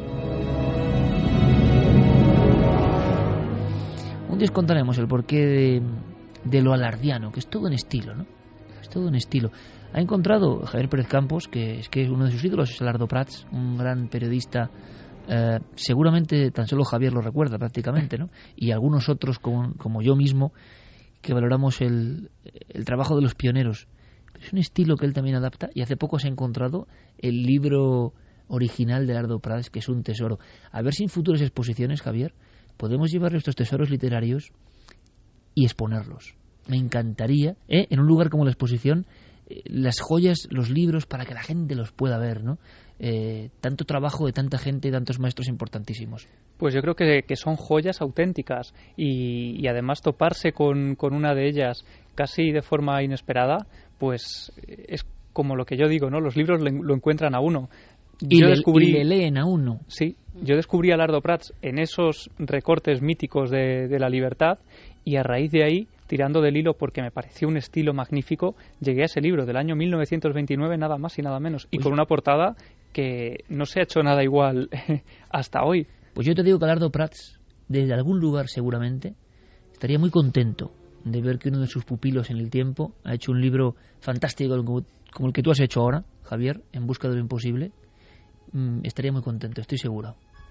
Un día os contaremos el porqué de lo alardiano, que es todo un estilo, ¿no? Es todo un estilo. Ha encontrado Javier Pérez Campos, que es uno de sus ídolos es Alardo Prats, un gran periodista, seguramente tan solo Javier lo recuerda prácticamente, ¿no? Y algunos otros como yo mismo, que valoramos el trabajo de los pioneros. Es un estilo que él también adapta, y hace poco se ha encontrado el libro original de Alardo Prats, que es un tesoro. A ver si en futuras exposiciones, Javier, podemos llevar estos tesoros literarios y exponerlos. Me encantaría, en un lugar como la exposición, las joyas, los libros, para que la gente los pueda ver, ¿no? Tanto trabajo de tanta gente, tantos maestros importantísimos. Pues yo creo que son joyas auténticas, y además toparse con una de ellas casi de forma inesperada, pues es como lo que yo digo, ¿no? Los libros lo encuentran a uno. Y le leen a uno. Sí, yo descubrí a Alardo Prats en esos recortes míticos de La Libertad, y a raíz de ahí, tirando del hilo porque me pareció un estilo magnífico, llegué a ese libro del año 1929, nada más y nada menos, y con una portada que no se ha hecho nada igual hasta hoy. Pues yo te digo que Alardo Prats, desde algún lugar seguramente, estaría muy contento de ver que uno de sus pupilos en el tiempo ha hecho un libro fantástico como el que tú has hecho ahora, Javier, En busca de lo imposible. Estaría muy contento, estoy seguro.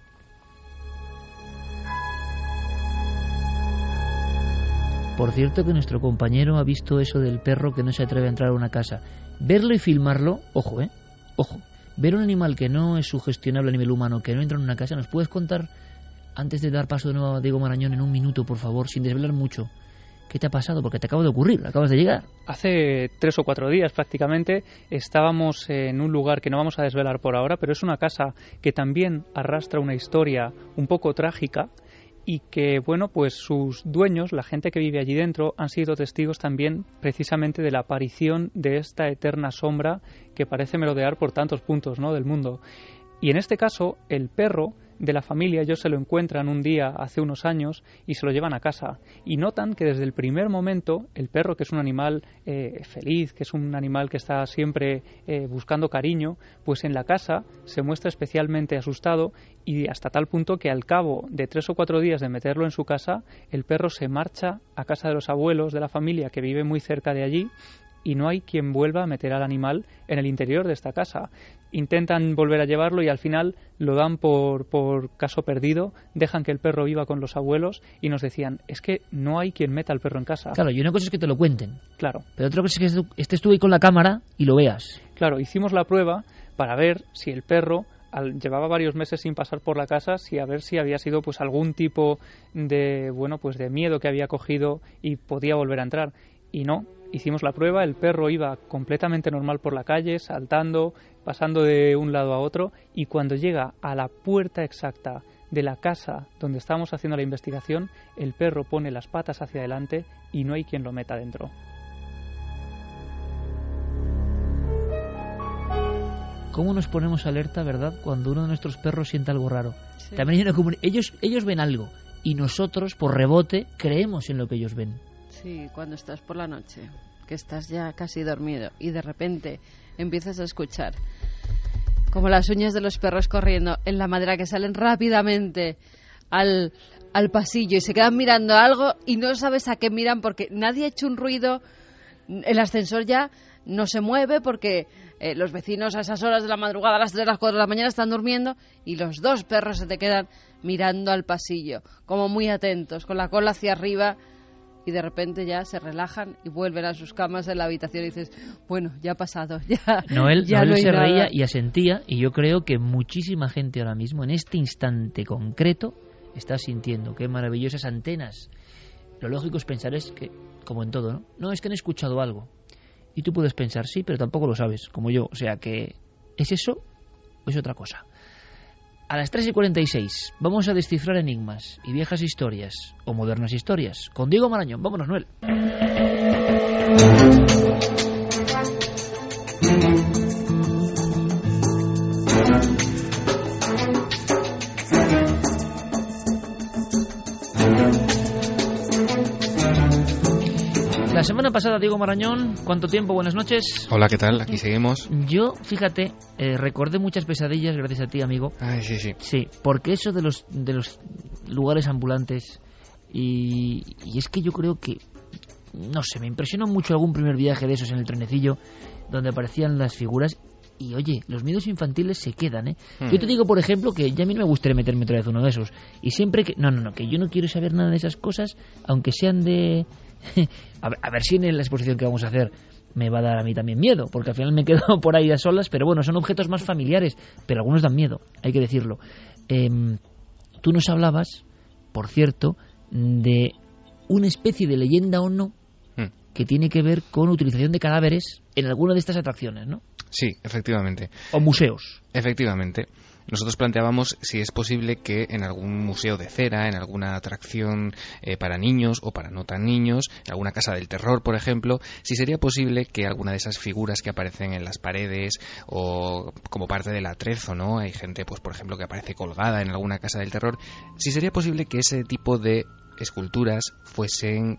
Por cierto, que nuestro compañero ha visto eso del perro que no se atreve a entrar a una casa. Verlo y filmarlo, ojo, ojo. Ver un animal que no es sugestionable a nivel humano, que no entra en una casa. ¿Nos puedes contar, antes de dar paso de nuevo a Diego Marañón, en un minuto, por favor, sin desvelar mucho, qué te ha pasado? Porque te acaba de ocurrir, acabas de llegar. Hace 3 o 4 días prácticamente estábamos en un lugar que no vamos a desvelar por ahora, pero es una casa que también arrastra una historia un poco trágica, y que, bueno, pues sus dueños, la gente que vive allí dentro, han sido testigos también precisamente de la aparición de esta eterna sombra que parece merodear por tantos puntos, ¿no?, del mundo. Y en este caso, el perro de la familia, ellos se lo encuentran un día hace unos años y se lo llevan a casa, y notan que desde el primer momento el perro, que es un animal feliz, que es un animal que está siempre buscando cariño, pues en la casa se muestra especialmente asustado, y hasta tal punto que al cabo de 3 o 4 días de meterlo en su casa, el perro se marcha a casa de los abuelos de la familia, que vive muy cerca de allí, y no hay quien vuelva a meter al animal en el interior de esta casa. Intentan volver a llevarlo y al final lo dan por caso perdido, dejan que el perro viva con los abuelos, y nos decían, es que no hay quien meta al perro en casa. Claro, y una cosa es que te lo cuenten. Claro. Pero otra cosa es que estés tú ahí con la cámara y lo veas. Claro, hicimos la prueba para ver si el perro llevaba varios meses sin pasar por la casa, a ver si había sido pues algún tipo de, bueno, pues de miedo que había cogido y podía volver a entrar. Y no, hicimos la prueba, el perro iba completamente normal por la calle, saltando, pasando de un lado a otro, y cuando llega a la puerta exacta de la casa donde estábamos haciendo la investigación, el perro pone las patas hacia adelante y no hay quien lo meta dentro. ¿Cómo nos ponemos alerta, verdad, cuando uno de nuestros perros siente algo raro? Sí. También ellos ven algo, y nosotros, por rebote, creemos en lo que ellos ven. Sí, cuando estás por la noche, que estás ya casi dormido y de repente empiezas a escuchar como las uñas de los perros corriendo en la madera, que salen rápidamente al pasillo y se quedan mirando algo y no sabes a qué miran porque nadie ha hecho un ruido, el ascensor ya no se mueve porque los vecinos a esas horas de la madrugada, a las 3, las 4 de la mañana, están durmiendo, y los 2 perros se te quedan mirando al pasillo, como muy atentos, con la cola hacia arriba. Y de repente ya se relajan y vuelven a sus camas en la habitación y dices, bueno, ya ha pasado, ya. Noel no se nada. Reía y asentía, y yo creo que muchísima gente ahora mismo, en este instante concreto, está sintiendo qué maravillosas antenas. Lo lógico es pensar es que, como en todo, no, es que han escuchado algo. Y tú puedes pensar, sí, pero tampoco lo sabes, como yo. O sea que, ¿es eso o es otra cosa? A las 3:46 vamos a descifrar enigmas y viejas historias, o modernas historias, con Diego Marañón. Vámonos, Noel. La semana pasada, Diego Marañón, ¿cuánto tiempo? Buenas noches. Hola, ¿qué tal? Aquí seguimos. Yo, fíjate, recordé muchas pesadillas gracias a ti, amigo. Ay, sí, sí. Sí, porque eso de los lugares ambulantes y es que yo creo que, no sé, me impresionó mucho algún primer viaje de esos en el trenecillo donde aparecían las figuras. Y oye, los miedos infantiles se quedan, ¿eh? Yo te digo, por ejemplo, que ya a mí no me gustaría meterme otra vez uno de esos. Y siempre que... No, que yo no quiero saber nada de esas cosas, aunque sean de... a ver si en la exposición que vamos a hacer me va a dar a mí también miedo, porque al final me quedo por ahí a solas, pero bueno, son objetos más familiares, pero algunos dan miedo, hay que decirlo. Tú nos hablabas, por cierto, de una especie de leyenda o no que tiene que ver con utilización de cadáveres en alguna de estas atracciones, ¿no? Sí, efectivamente. O museos. Efectivamente. Nosotros planteábamos si es posible que en algún museo de cera, en alguna atracción para niños o para no tan niños, en alguna casa del terror, por ejemplo, si sería posible que alguna de esas figuras que aparecen en las paredes o como parte del atrezo, ¿no? Hay gente, pues por ejemplo, que aparece colgada en alguna casa del terror, si sería posible que ese tipo de esculturas fuesen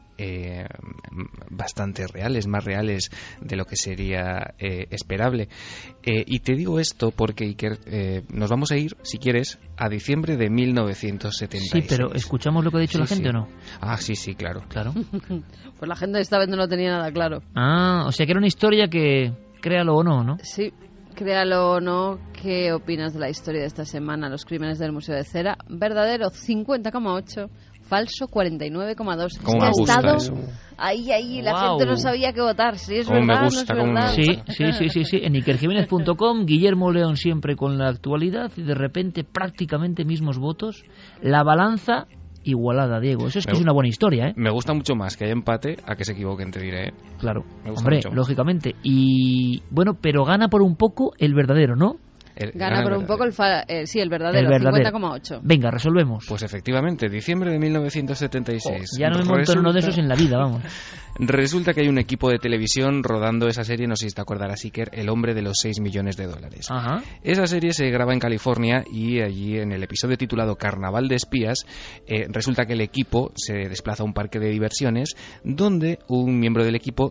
bastante reales, más reales de lo que sería esperable. Y te digo esto porque, Iker, nos vamos a ir, si quieres, a diciembre de 1976. Sí, pero ¿escuchamos lo que ha dicho la gente o no? Ah, sí, claro. Pues la gente esta vez no lo tenía nada claro. Ah, o sea que era una historia que, créalo o no, ¿no? Sí. Créalo o no, ¿qué opinas de la historia de esta semana? Los crímenes del Museo de Cera. Verdadero, 50,8. Falso, 49,2. ¿Cómo me gusta eso? Ahí, la gente no sabía qué votar. Si es verdad, me gusta, no es verdad. Sí. En ikerjimenez.com, Guillermo León siempre con la actualidad y de repente prácticamente mismos votos. La balanza igualada, Diego. Eso es que es una buena historia, ¿eh? Me gusta mucho más que haya empate a que se equivoquen, te diré. Claro, hombre, mucho. Lógicamente. Y bueno, pero gana por un poco el verdadero, ¿no? Gana por un poco el verdadero, 50,8. Venga, resolvemos. Pues efectivamente, diciembre de 1976. Ya no me monto en uno de esos en la vida, vamos. Resulta que hay un equipo de televisión rodando esa serie, no sé si te acordarás, Iker, El hombre de los 6 millones de dólares. Ajá. Esa serie se graba en California y allí en el episodio titulado Carnaval de Espías, resulta que el equipo se desplaza a un parque de diversiones donde un miembro del equipo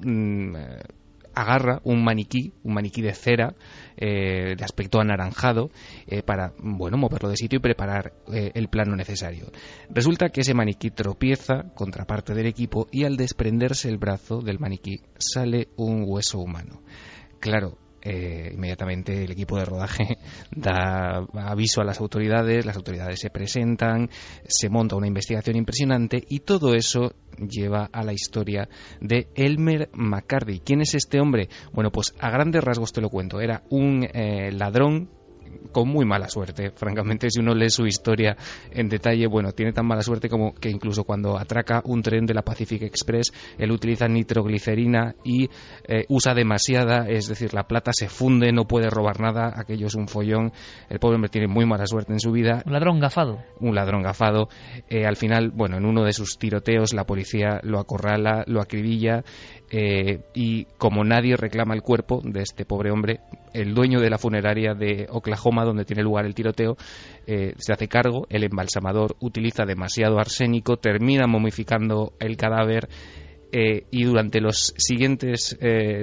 agarra un maniquí de cera de aspecto anaranjado para, moverlo de sitio y preparar el plano necesario. Resulta que ese maniquí tropieza contra parte del equipo y al desprenderse el brazo del maniquí sale un hueso humano. Claro, inmediatamente el equipo de rodaje da aviso a las autoridades se presentan, se monta una investigación impresionante y todo eso lleva a la historia de Elmer McCarthy. ¿Quién es este hombre? Bueno, pues a grandes rasgos te lo cuento. Era un ladrón con muy mala suerte, francamente. Si uno lee su historia en detalle, tiene tan mala suerte como que incluso cuando atraca un tren de la Pacific Express, él utiliza nitroglicerina y usa demasiada, es decir, la plata se funde, no puede robar nada, aquello es un follón. El pobre hombre tiene muy mala suerte en su vida. Un ladrón gafado. Al final, en uno de sus tiroteos la policía lo acorrala, lo acribilla, y como nadie reclama el cuerpo de este pobre hombre, el dueño de la funeraria de Oklahoma, donde tiene lugar el tiroteo, se hace cargo. El embalsamador utiliza demasiado arsénico, termina momificando el cadáver, y durante las siguientes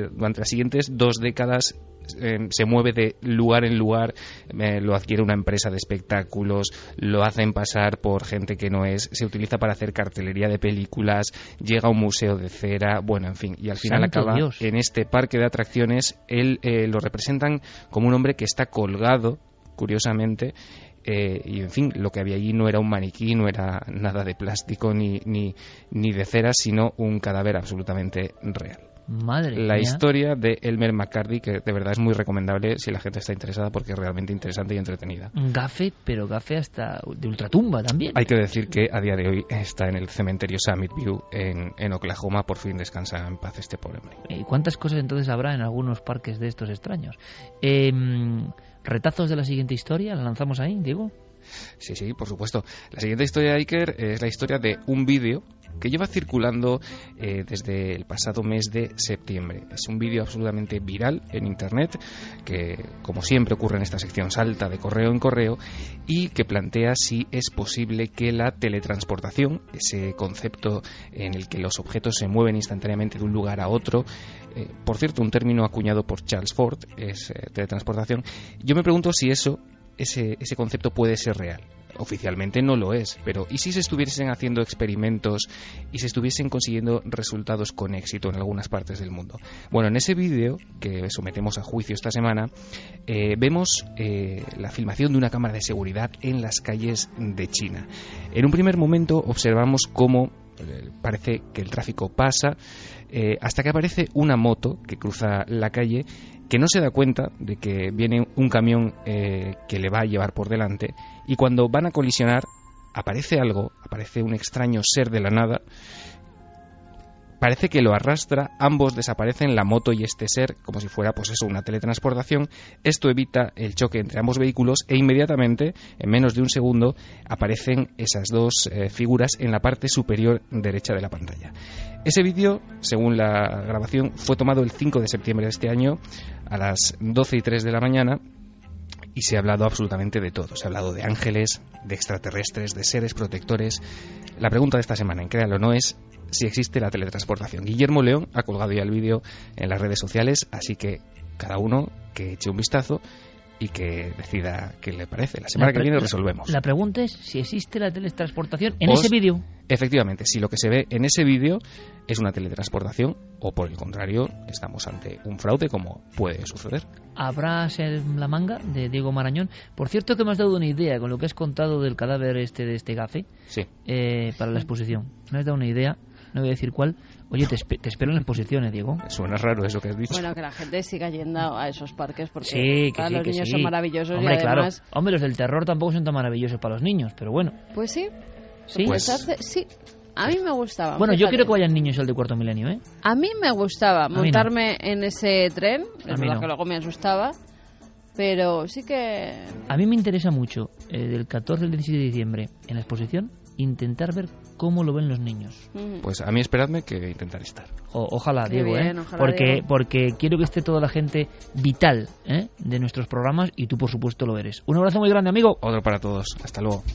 2 décadas se mueve de lugar en lugar, lo adquiere una empresa de espectáculos, lo hacen pasar por gente que no es, se utiliza para hacer cartelería de películas, llega a un museo de cera, en fin, y al final ¡Santo acaba Dios! En este parque de atracciones. Él lo representan como un hombre que está colgado, curiosamente, y en fin, lo que había allí no era un maniquí, no era nada de plástico ni de cera, sino un cadáver absolutamente real. Madre la mía. Historia de Elmer McCarthy, que de verdad es muy recomendable si la gente está interesada, porque es realmente interesante y entretenida. Gafe, pero gafe hasta de ultratumba también. Hay que decir que a día de hoy está en el cementerio Summit View en Oklahoma. Por fin descansa en paz este pobre hombre. ¿Cuántas cosas entonces habrá en algunos parques de estos extraños? ¿Retazos de la siguiente historia? ¿La lanzamos ahí, Diego? Sí, por supuesto. La siguiente historia de Iker es la historia de un vídeo que lleva circulando desde el pasado mes de septiembre. Es un vídeo absolutamente viral en Internet que, como siempre ocurre en esta sección, salta de correo en correo y que plantea si es posible que la teletransportación, ese concepto en el que los objetos se mueven instantáneamente de un lugar a otro, por cierto, un término acuñado por Charles Ford, es teletransportación. Yo me pregunto si ese concepto puede ser real. Oficialmente no lo es, pero ¿y si se estuviesen haciendo experimentos y se estuviesen consiguiendo resultados con éxito en algunas partes del mundo? Bueno, en ese vídeo que sometemos a juicio esta semana, vemos la filmación de una cámara de seguridad en las calles de China. En un primer momento observamos cómo parece que el tráfico pasa hasta que aparece una moto que cruza la calle, que no se da cuenta de que viene un camión que le va a llevar por delante, y cuando van a colisionar aparece un extraño ser de la nada, parece que lo arrastra, ambos desaparecen, la moto y este ser, como si fuera pues eso, una teletransportación. Esto evita el choque entre ambos vehículos e inmediatamente, en menos de un segundo, aparecen esas dos figuras en la parte superior derecha de la pantalla. Ese vídeo, según la grabación, fue tomado el 5 de septiembre de este año a las 12:03 de la mañana y se ha hablado absolutamente de todo. Se ha hablado de ángeles, de extraterrestres, de seres protectores. La pregunta de esta semana, créanlo o no, es si existe la teletransportación. Guillermo León ha colgado ya el vídeo en las redes sociales, así que cada uno que eche un vistazo y que decida qué le parece. La semana que viene resolvemos. La pregunta es si existe la teletransportación en ese vídeo. Efectivamente, si lo que se ve en ese vídeo es una teletransportación o por el contrario estamos ante un fraude, como puede suceder. ¿Habrá la manga de Diego Marañón? Por cierto, que me has dado una idea con lo que has contado del cadáver de este gafe. Sí. Para la exposición. Me has dado una idea, no voy a decir cuál. Oye, te espero en la exposición, Diego. Suena raro eso que has dicho. Bueno, que la gente siga yendo a esos parques porque los niños son maravillosos. Hombre, y además... claro. Hombre, los del terror tampoco son tan maravillosos para los niños, pero bueno. Pues sí. ¿Sí? Sí. A mí me gustaba. Bueno, yo quiero que vayan niños al de Cuarto Milenio, ¿eh? A mí me gustaba montarme en ese tren. Es verdad que luego me asustaba. Pero sí que... A mí me interesa mucho, del 14 al 17 de diciembre, en la exposición, intentar ver cómo lo ven los niños. Pues a mí esperadme que intentaré estar. Ojalá, Diego, bien, ojalá, porque quiero que esté toda la gente vital de nuestros programas y tú, por supuesto, lo eres. Un abrazo muy grande, amigo. Otro para todos. Hasta luego.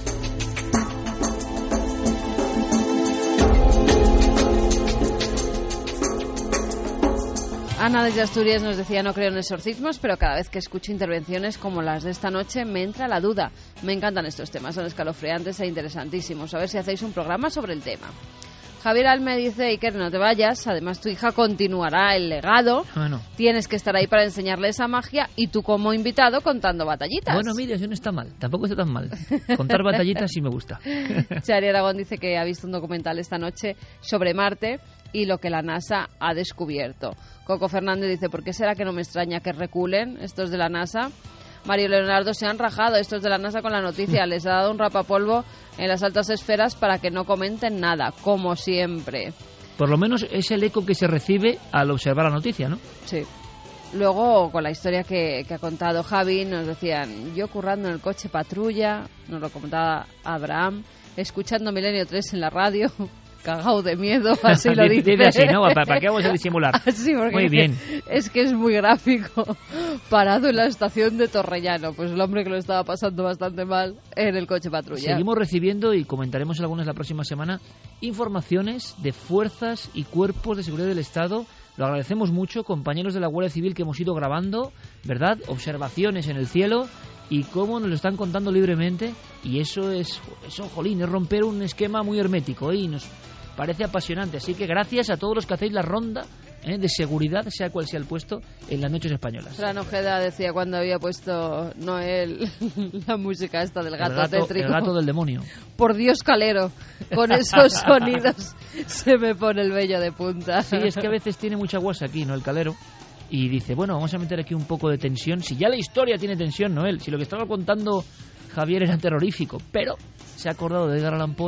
Ana desde Asturias nos decía: no creo en exorcismos, pero cada vez que escucho intervenciones como las de esta noche me entra la duda. Me encantan estos temas, son escalofriantes e interesantísimos. A ver si hacéis un programa sobre el tema. Javier Alme dice: Iker, no te vayas, además tu hija continuará el legado. Bueno. Tienes que estar ahí para enseñarle esa magia y tú como invitado contando batallitas. Bueno, mira, eso no está mal, tampoco está tan mal. Contar batallitas sí me gusta. Chari Aragón dice que ha visto un documental esta noche sobre Marte y lo que la NASA ha descubierto. Coco Fernández dice: ¿por qué será que no me extraña que reculen estos de la NASA? Mario Leonardo: se han rajado estos de la NASA con la noticia, les ha dado un rapapolvo en las altas esferas para que no comenten nada, como siempre. Por lo menos es el eco que se recibe al observar la noticia, ¿no? Sí. Luego, con la historia que ha contado Javi, nos decían: yo currando en el coche patrulla, nos lo comentaba Abraham, escuchando Milenio 3 en la radio, cagao de miedo, así lo dice. Dice así, ¿no? ¿Para qué vamos a disimular? Sí, porque muy bien. Es que es muy gráfico. Parado en la estación de Torrellano, pues el hombre que lo estaba pasando bastante mal en el coche patrulla. Seguimos recibiendo, y comentaremos algunas la próxima semana, informaciones de fuerzas y cuerpos de seguridad del Estado. Lo agradecemos mucho, compañeros de la Guardia Civil que hemos ido grabando, ¿verdad? Observaciones en el cielo y cómo nos lo están contando libremente. Y eso, jolín, es romper un esquema muy hermético, y nos parece apasionante. Así que gracias a todos los que hacéis la ronda de seguridad, sea cual sea el puesto, en las noches españolas. Fran Ojeda decía cuando había puesto Noel la música esta del gato tétrico: el gato del demonio. Por Dios, Calero, con esos sonidos se me pone el vello de punta. Sí, es que a veces tiene mucha guasa aquí, ¿no? El Calero. Y dice: bueno, vamos a meter aquí un poco de tensión. Si ya la historia tiene tensión, Noel, si lo que estaba contando Javier era terrorífico, pero se ha acordado de Edgar Allan Poe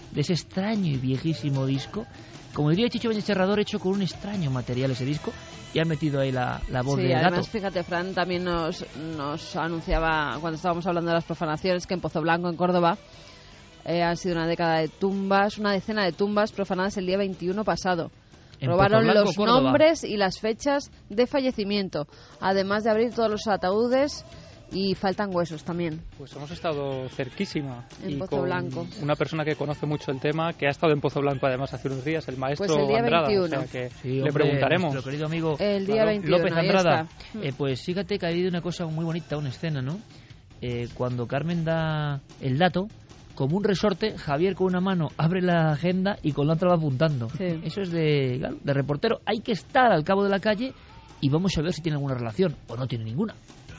de ese extraño y viejísimo disco. Como diría Chicho Beñez Serrador, hecho con un extraño material ese disco, y ha metido ahí la voz del gato. Además, fíjate, Fran también nos anunciaba, cuando estábamos hablando de las profanaciones, que en Pozo Blanco, en Córdoba, han sido una decena de tumbas profanadas el día 21 pasado. Robaron los Córdoba. nombres y las fechas de fallecimiento, además de abrir todos los ataúdes, y faltan huesos también. Pues hemos estado cerquísima. En Pozo Blanco. Una persona que conoce mucho el tema, que ha estado en Pozo Blanco además hace unos días, el maestro pues el día Andrada. 21. O sea que Sí, le hombre, preguntaremos. Nuestro querido amigo El día 21, López ahí Andrada. está. Pues fíjate que ha habido una cosa muy bonita, una escena, ¿no? Cuando Carmen da el dato, como un resorte, Javier con una mano abre la agenda y con la otra va apuntando. Sí. Eso es de reportero. Hay que estar al cabo de la calle y vamos a ver si tiene alguna relación o no tiene ninguna.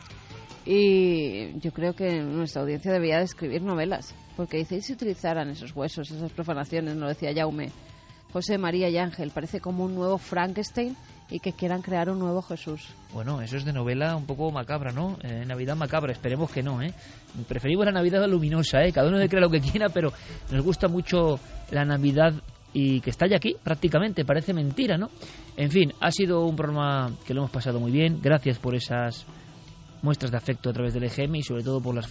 Y yo creo que nuestra audiencia debería de escribir novelas, porque dice, ¿y si utilizaran esos huesos, esas profanaciones? Nos lo decía Jaume, José, María y Ángel, parece como un nuevo Frankenstein, y que quieran crear un nuevo Jesús. Bueno, eso es de novela un poco macabra, ¿no? Navidad macabra, esperemos que no, ¿eh? Preferimos la Navidad luminosa, ¿eh? Cada uno se cree lo que quiera, pero nos gusta mucho la Navidad y que está ya aquí, prácticamente, parece mentira, ¿no? En fin, ha sido un programa que lo hemos pasado muy bien, gracias por esas muestras de afecto a través del EGM y sobre todo por las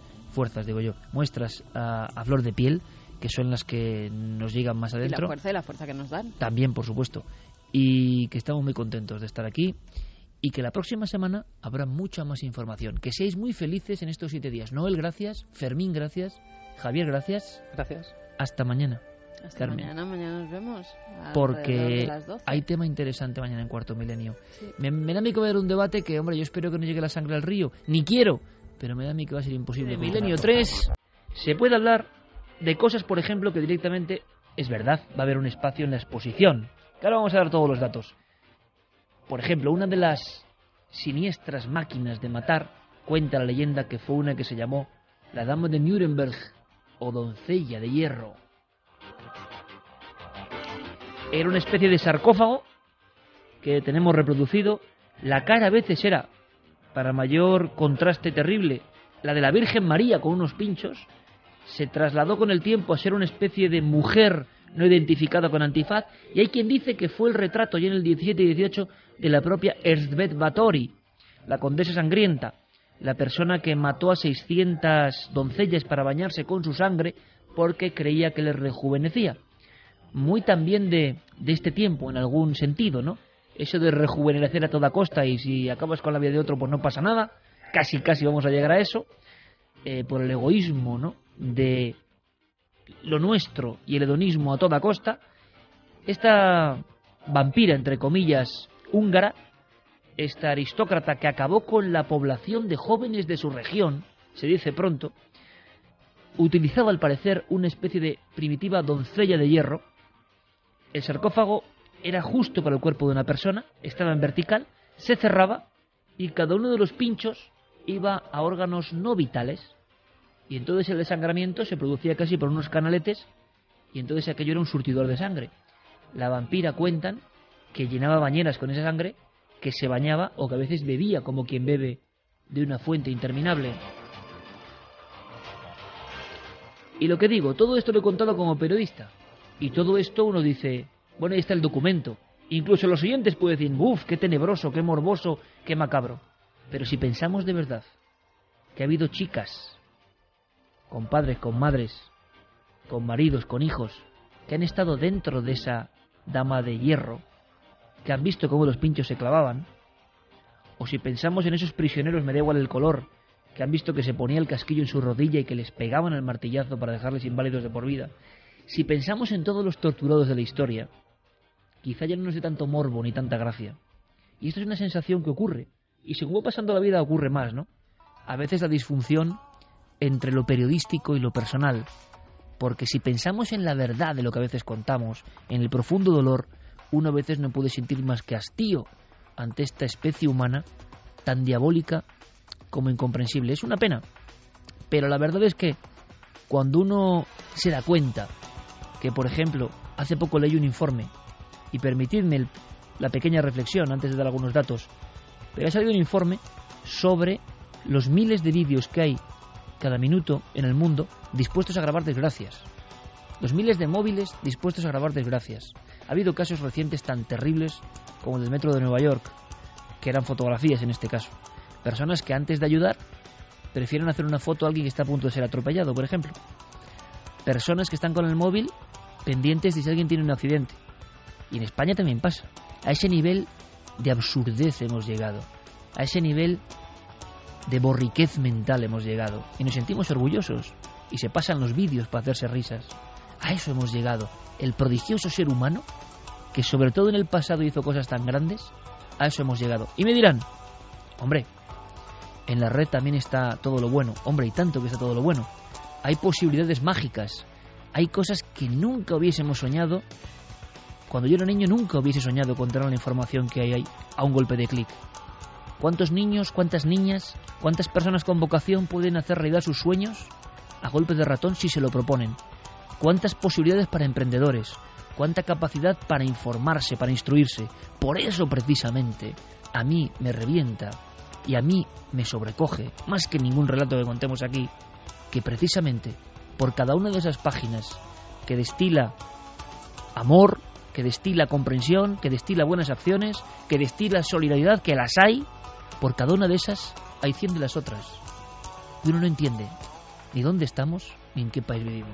muestras a flor de piel, que son las que nos llegan más adentro. Y la fuerza que nos dan. También, por supuesto. Y que estamos muy contentos de estar aquí y que la próxima semana habrá mucha más información. Que seáis muy felices en estos 7 días. Noel, gracias. Fermín, gracias. Javier, gracias. Gracias. Hasta mañana. Hasta Carmen. mañana nos vemos. Porque de las 12. hay tema interesante mañana en Cuarto Milenio. Sí. Me da a mí que va a haber un debate que, hombre, yo espero que no llegue la sangre al río. Ni quiero. Pero me da a mí que va a ser imposible. Milenio 3 se puede hablar de cosas, por ejemplo, que directamente es verdad. Va a haber un espacio en la exposición. Que ahora vamos a dar todos los datos. Por ejemplo, una de las siniestras máquinas de matar, cuenta la leyenda que fue una que se llamó la Dama de Nuremberg o Doncella de Hierro. Era una especie de sarcófago que tenemos reproducido. La cara a veces era, para mayor contraste terrible, la de la Virgen María con unos pinchos. Se trasladó con el tiempo a ser una especie de mujer no identificada con antifaz, y hay quien dice que fue el retrato ya en el 17 y 18 de la propia Erzsébet Báthory, la condesa sangrienta, la persona que mató a 600 doncellas para bañarse con su sangre porque creía que les rejuvenecía. Muy también de este tiempo, en algún sentido, ¿no? Eso de rejuvenecer a toda costa y si acabas con la vida de otro pues no pasa nada, casi vamos a llegar a eso, por el egoísmo, ¿no?, de lo nuestro y el hedonismo a toda costa. Esta vampira, entre comillas, húngara, esta aristócrata que acabó con la población de jóvenes de su región, se dice pronto, utilizaba al parecer una especie de primitiva doncella de hierro. El sarcófago era justo para el cuerpo de una persona, estaba en vertical, se cerraba y cada uno de los pinchos iba a órganos no vitales. Y entonces el desangramiento se producía casi por unos canaletes y entonces aquello era un surtidor de sangre. La vampira, cuentan, que llenaba bañeras con esa sangre, que se bañaba o que a veces bebía como quien bebe de una fuente interminable. Y lo que digo, todo esto lo he contado como periodista. Y todo esto uno dice, bueno, ahí está el documento. Incluso los oyentes pueden decir, uff, qué tenebroso, qué morboso, qué macabro. Pero si pensamos de verdad que ha habido chicas, con padres, con madres, con maridos, con hijos, que han estado dentro de esa dama de hierro, que han visto cómo los pinchos se clavaban, o si pensamos en esos prisioneros, me da igual el color, que han visto que se ponía el casquillo en su rodilla y que les pegaban el martillazo para dejarles inválidos de por vida, si pensamos en todos los torturados de la historia, quizá ya no nos dé tanto morbo ni tanta gracia. Y esto es una sensación que ocurre, y según va pasando la vida ocurre más, ¿no? A veces la disfunción entre lo periodístico y lo personal, porque si pensamos en la verdad de lo que a veces contamos, en el profundo dolor, uno a veces no puede sentir más que hastío ante esta especie humana tan diabólica como incomprensible. Es una pena, pero la verdad es que cuando uno se da cuenta que, por ejemplo, hace poco leí un informe, y permitidme la pequeña reflexión antes de dar algunos datos, pero ha salido un informe sobre los miles de vídeos que hay cada minuto en el mundo dispuestos a grabar desgracias. los miles de móviles dispuestos a grabar desgracias. Ha habido casos recientes tan terribles como el del metro de Nueva York, que eran fotografías en este caso. Personas que antes de ayudar prefieren hacer una foto a alguien que está a punto de ser atropellado, por ejemplo. Personas que están con el móvil pendientes de si alguien tiene un accidente. Y en España también pasa. A ese nivel de absurdez hemos llegado. A ese nivel de borriquez mental hemos llegado. Y nos sentimos orgullosos. Y se pasan los vídeos para hacerse risas. A eso hemos llegado. El prodigioso ser humano, que sobre todo en el pasado hizo cosas tan grandes, a eso hemos llegado. Y me dirán, hombre, en la red también está todo lo bueno. Hombre, y tanto que está todo lo bueno. Hay posibilidades mágicas. Hay cosas que nunca hubiésemos soñado. Cuando yo era niño nunca hubiese soñado contar la información que hay ahí a un golpe de clic. ¿Cuántos niños, cuántas niñas, cuántas personas con vocación pueden hacer realidad sus sueños a golpe de ratón si se lo proponen? ¿Cuántas posibilidades para emprendedores? ¿Cuánta capacidad para informarse, para instruirse? Por eso precisamente a mí me revienta y a mí me sobrecoge, más que ningún relato que contemos aquí, que precisamente por cada una de esas páginas que destila amor, que destila comprensión, que destila buenas acciones, que destila solidaridad, que las hay, por cada una de esas hay 100 de las otras. Y uno no entiende ni dónde estamos ni en qué país vivimos.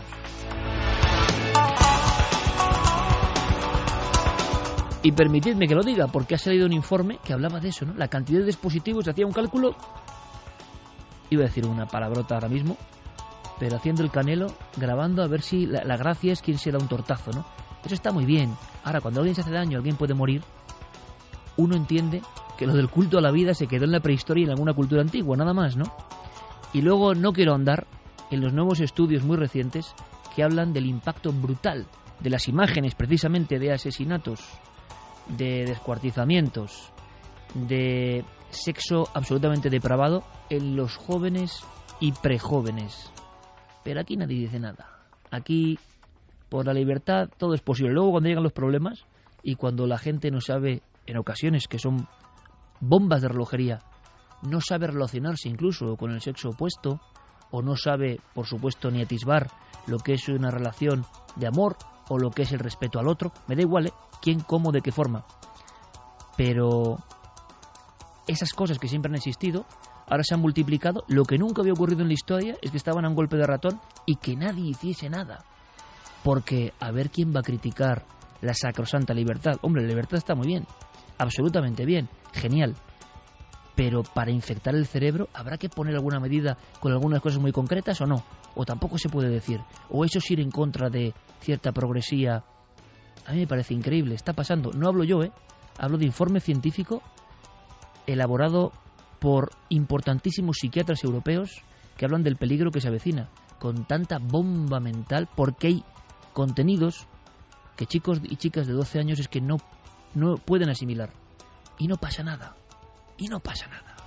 Y permitidme que lo diga, porque ha salido un informe que hablaba de eso, ¿no? La cantidad de dispositivos, hacía un cálculo, iba a decir una palabrota ahora mismo, pero haciendo el canelo, grabando a ver si la gracia es quien se da un tortazo, ¿no? Eso está muy bien. Ahora, cuando alguien se hace daño, alguien puede morir, uno entiende que lo del culto a la vida se quedó en la prehistoria y en alguna cultura antigua, nada más, ¿no? Y luego no quiero ahondar en los nuevos estudios muy recientes que hablan del impacto brutal de las imágenes, precisamente, de asesinatos, de descuartizamientos, de sexo absolutamente depravado en los jóvenes y prejóvenes. Pero aquí nadie dice nada. Aquí, por la libertad, todo es posible. Luego, cuando llegan los problemas y cuando la gente no sabe, en ocasiones que son bombas de relojería, no sabe relacionarse incluso con el sexo opuesto, o no sabe, por supuesto, ni atisbar lo que es una relación de amor o lo que es el respeto al otro, me da igual, quién, cómo, de qué forma. Pero esas cosas que siempre han existido ahora se han multiplicado. Lo que nunca había ocurrido en la historia es que estaban a un golpe de ratón y que nadie hiciese nada. Porque a ver quién va a criticar la sacrosanta libertad. Hombre, la libertad está muy bien, absolutamente bien, genial. Pero para infectar el cerebro habrá que poner alguna medida con algunas cosas muy concretas o no. O tampoco se puede decir. O eso es ir en contra de cierta progresía. A mí me parece increíble, está pasando. No hablo yo, hablo de informe científico elaborado por importantísimos psiquiatras europeos que hablan del peligro que se avecina con tanta bomba mental, porque hay contenidos que chicos y chicas de 12 años es que no pueden asimilar. Y no pasa nada. Y no pasa nada.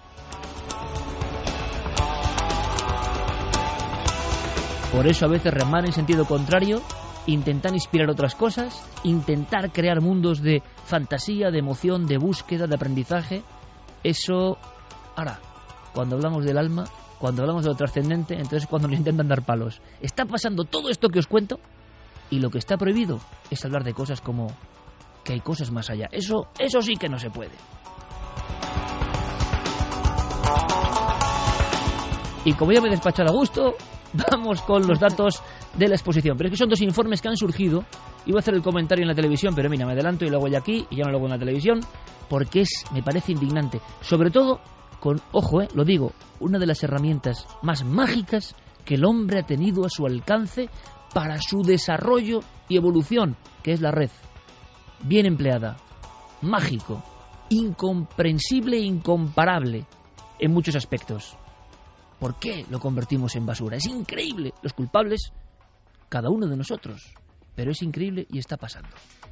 Por eso a veces remar en sentido contrario, intentar inspirar otras cosas, intentar crear mundos de fantasía, de emoción, de búsqueda, de aprendizaje. Eso, ahora, cuando hablamos del alma, cuando hablamos de lo trascendente, entonces cuando nos intentan dar palos. Está pasando todo esto que os cuento y lo que está prohibido es hablar de cosas como que hay cosas más allá. Eso sí que no se puede. Y como ya me he despachado a gusto, vamos con los datos de la exposición. Pero es que son dos informes que han surgido. Iba a hacer el comentario en la televisión, pero mira, me adelanto y lo hago ya aquí y ya no lo hago en la televisión, porque me parece indignante. Sobre todo con, ojo, lo digo, una de las herramientas más mágicas que el hombre ha tenido a su alcance para su desarrollo y evolución, que es la red. Bien empleada, mágico, incomprensible e incomparable en muchos aspectos. ¿Por qué lo convertimos en basura? Es increíble. Los culpables, cada uno de nosotros. Pero es increíble y está pasando.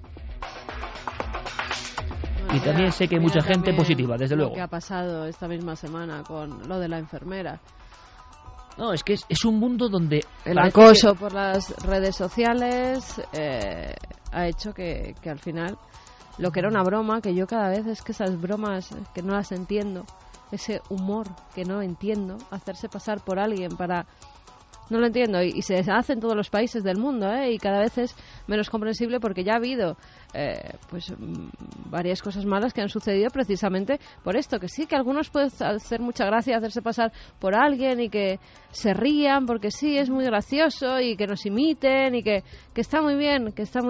Y también sé que hay mucha gente positiva, desde luego. ¿Qué ha pasado esta misma semana con lo de la enfermera? No, es que es un mundo donde el acoso por las redes sociales ha hecho que al final lo que era una broma, que yo cada vez es que esas bromas que no las entiendo, ese humor que no entiendo, hacerse pasar por alguien para No lo entiendo, y se hace en todos los países del mundo, y cada vez es menos comprensible porque ya ha habido varias cosas malas que han sucedido precisamente por esto, que sí, que algunos pueden hacer mucha gracia hacerse pasar por alguien y que se rían porque sí, es muy gracioso, y que nos imiten, y que está muy bien,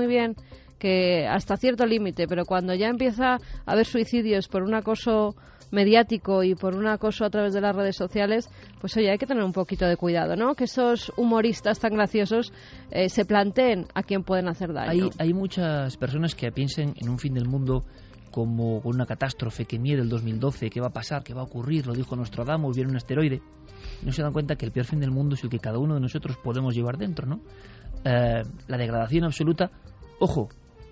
que hasta cierto límite, pero cuando ya empieza a haber suicidios por un acoso mediático y por un acoso a través de las redes sociales, pues oye, hay que tener un poquito de cuidado, ¿no? Que esos humoristas tan graciosos se planteen a quién pueden hacer daño. Hay muchas personas que piensen en un fin del mundo como una catástrofe, que miedo el 2012, qué va a pasar, qué va a ocurrir, lo dijo Nostradamus, viene un asteroide. No se dan cuenta que el peor fin del mundo es el que cada uno de nosotros podemos llevar dentro, ¿no? La degradación absoluta, ojo,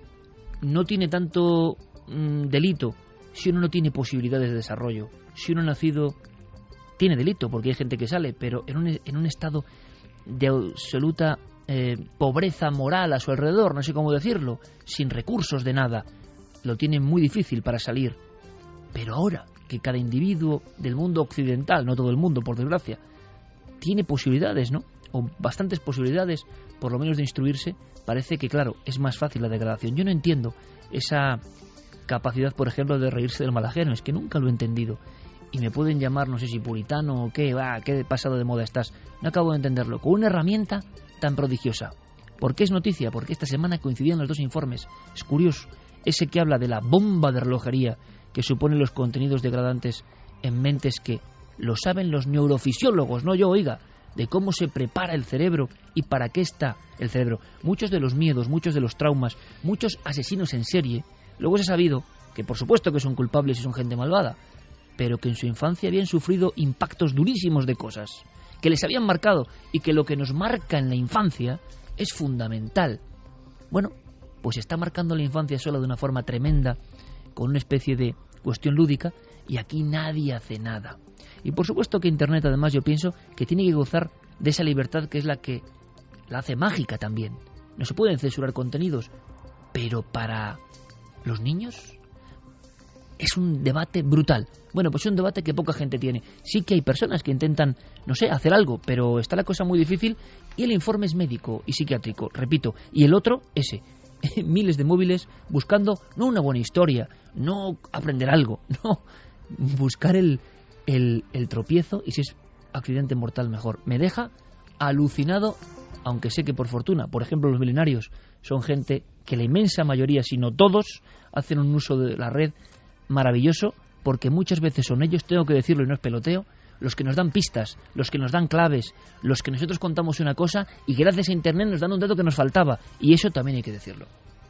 no tiene tanto delito si uno no tiene posibilidades de desarrollo. Si uno nacido tiene delito, porque hay gente que sale, pero en un estado de absoluta pobreza moral a su alrededor, no sé cómo decirlo, sin recursos de nada, lo tiene muy difícil para salir. Pero ahora que cada individuo del mundo occidental, no todo el mundo, por desgracia, tiene posibilidades, ¿no? O bastantes posibilidades, por lo menos de instruirse, parece que, claro, es más fácil la degradación. Yo no entiendo esa capacidad, por ejemplo, de reírse del mal ajeno, es que nunca lo he entendido. Y me pueden llamar, no sé si puritano o qué pasado de moda estás. No acabo de entenderlo. Con una herramienta tan prodigiosa. ¿Por qué es noticia? Porque esta semana coincidían los dos informes. Es curioso. Ese que habla de la bomba de relojería que suponen los contenidos degradantes en mentes que lo saben los neurofisiólogos, no yo, oiga, de cómo se prepara el cerebro y para qué está el cerebro. Muchos de los miedos, muchos de los traumas, muchos asesinos en serie. Luego se ha sabido que por supuesto que son culpables y son gente malvada, pero que en su infancia habían sufrido impactos durísimos de cosas, que les habían marcado, y que lo que nos marca en la infancia es fundamental. Bueno, pues está marcando la infancia sola de una forma tremenda, con una especie de cuestión lúdica, y aquí nadie hace nada. Y por supuesto que Internet, además, yo pienso que tiene que gozar de esa libertad que es la que la hace mágica también. No se pueden censurar contenidos, pero para los niños es un debate brutal. Bueno, pues es un debate que poca gente tiene. Sí que hay personas que intentan, no sé, hacer algo, pero está la cosa muy difícil, y el informe es médico y psiquiátrico, repito, y el otro, ese, miles de móviles buscando no una buena historia, no aprender algo, no, buscar el tropiezo, y si es accidente mortal mejor. Me deja alucinado, aunque sé que por fortuna, por ejemplo, los milenarios son gente que la inmensa mayoría, si no todos, hacen un uso de la red maravilloso, porque muchas veces son ellos, tengo que decirlo y no es peloteo, los que nos dan pistas, los que nos dan claves, los que nosotros contamos una cosa y gracias a Internet nos dan un dato que nos faltaba, y eso también hay que decirlo.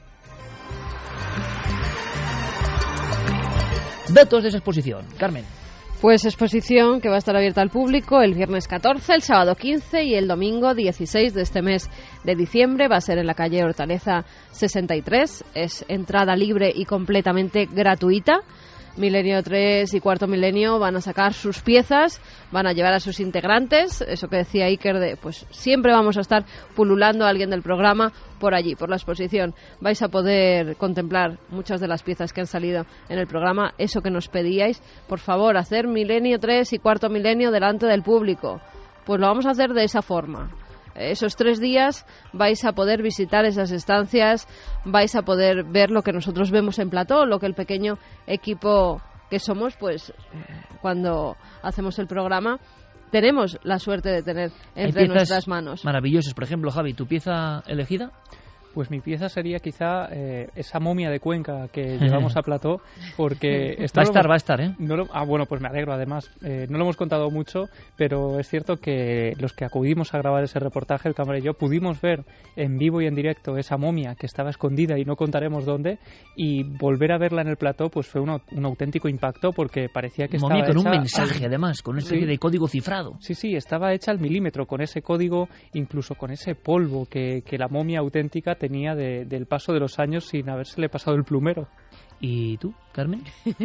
Datos de esa exposición, Carmen. Pues exposición que va a estar abierta al público el viernes 14, el sábado 15 y el domingo 16 de este mes de diciembre. Va a ser en la calle Hortaleza 63. Es entrada libre y completamente gratuita. Milenio 3 y Cuarto Milenio van a sacar sus piezas, van a llevar a sus integrantes, eso que decía Iker de, pues siempre vamos a estar pululando a alguien del programa por allí, por la exposición. Vais a poder contemplar muchas de las piezas que han salido en el programa, eso que nos pedíais, por favor, hacer Milenio 3 y Cuarto Milenio delante del público. Pues lo vamos a hacer de esa forma. Esos 3 días vais a poder visitar esas estancias, vais a poder ver lo que nosotros vemos en plató, lo que el pequeño equipo que somos, pues cuando hacemos el programa tenemos la suerte de tener entre nuestras manos. Maravillosas. Por ejemplo, Javi, ¿tu pieza elegida? Pues mi pieza sería quizá esa momia de Cuenca que llevamos a plató, porque... va a estar, ¿eh? Bueno, pues me alegro, además. No lo hemos contado mucho, pero es cierto que los que acudimos a grabar ese reportaje, el cámara y yo, pudimos ver en vivo y en directo esa momia que estaba escondida y no contaremos dónde, y volver a verla en el plató pues fue un auténtico impacto, porque parecía que momia estaba con un mensaje, además, con una especie de código cifrado. Sí, estaba hecha al milímetro, con ese código, incluso con ese polvo que la momia auténtica tenía del paso de los años sin habérsele pasado el plumero. ¿Y tú, Carmen?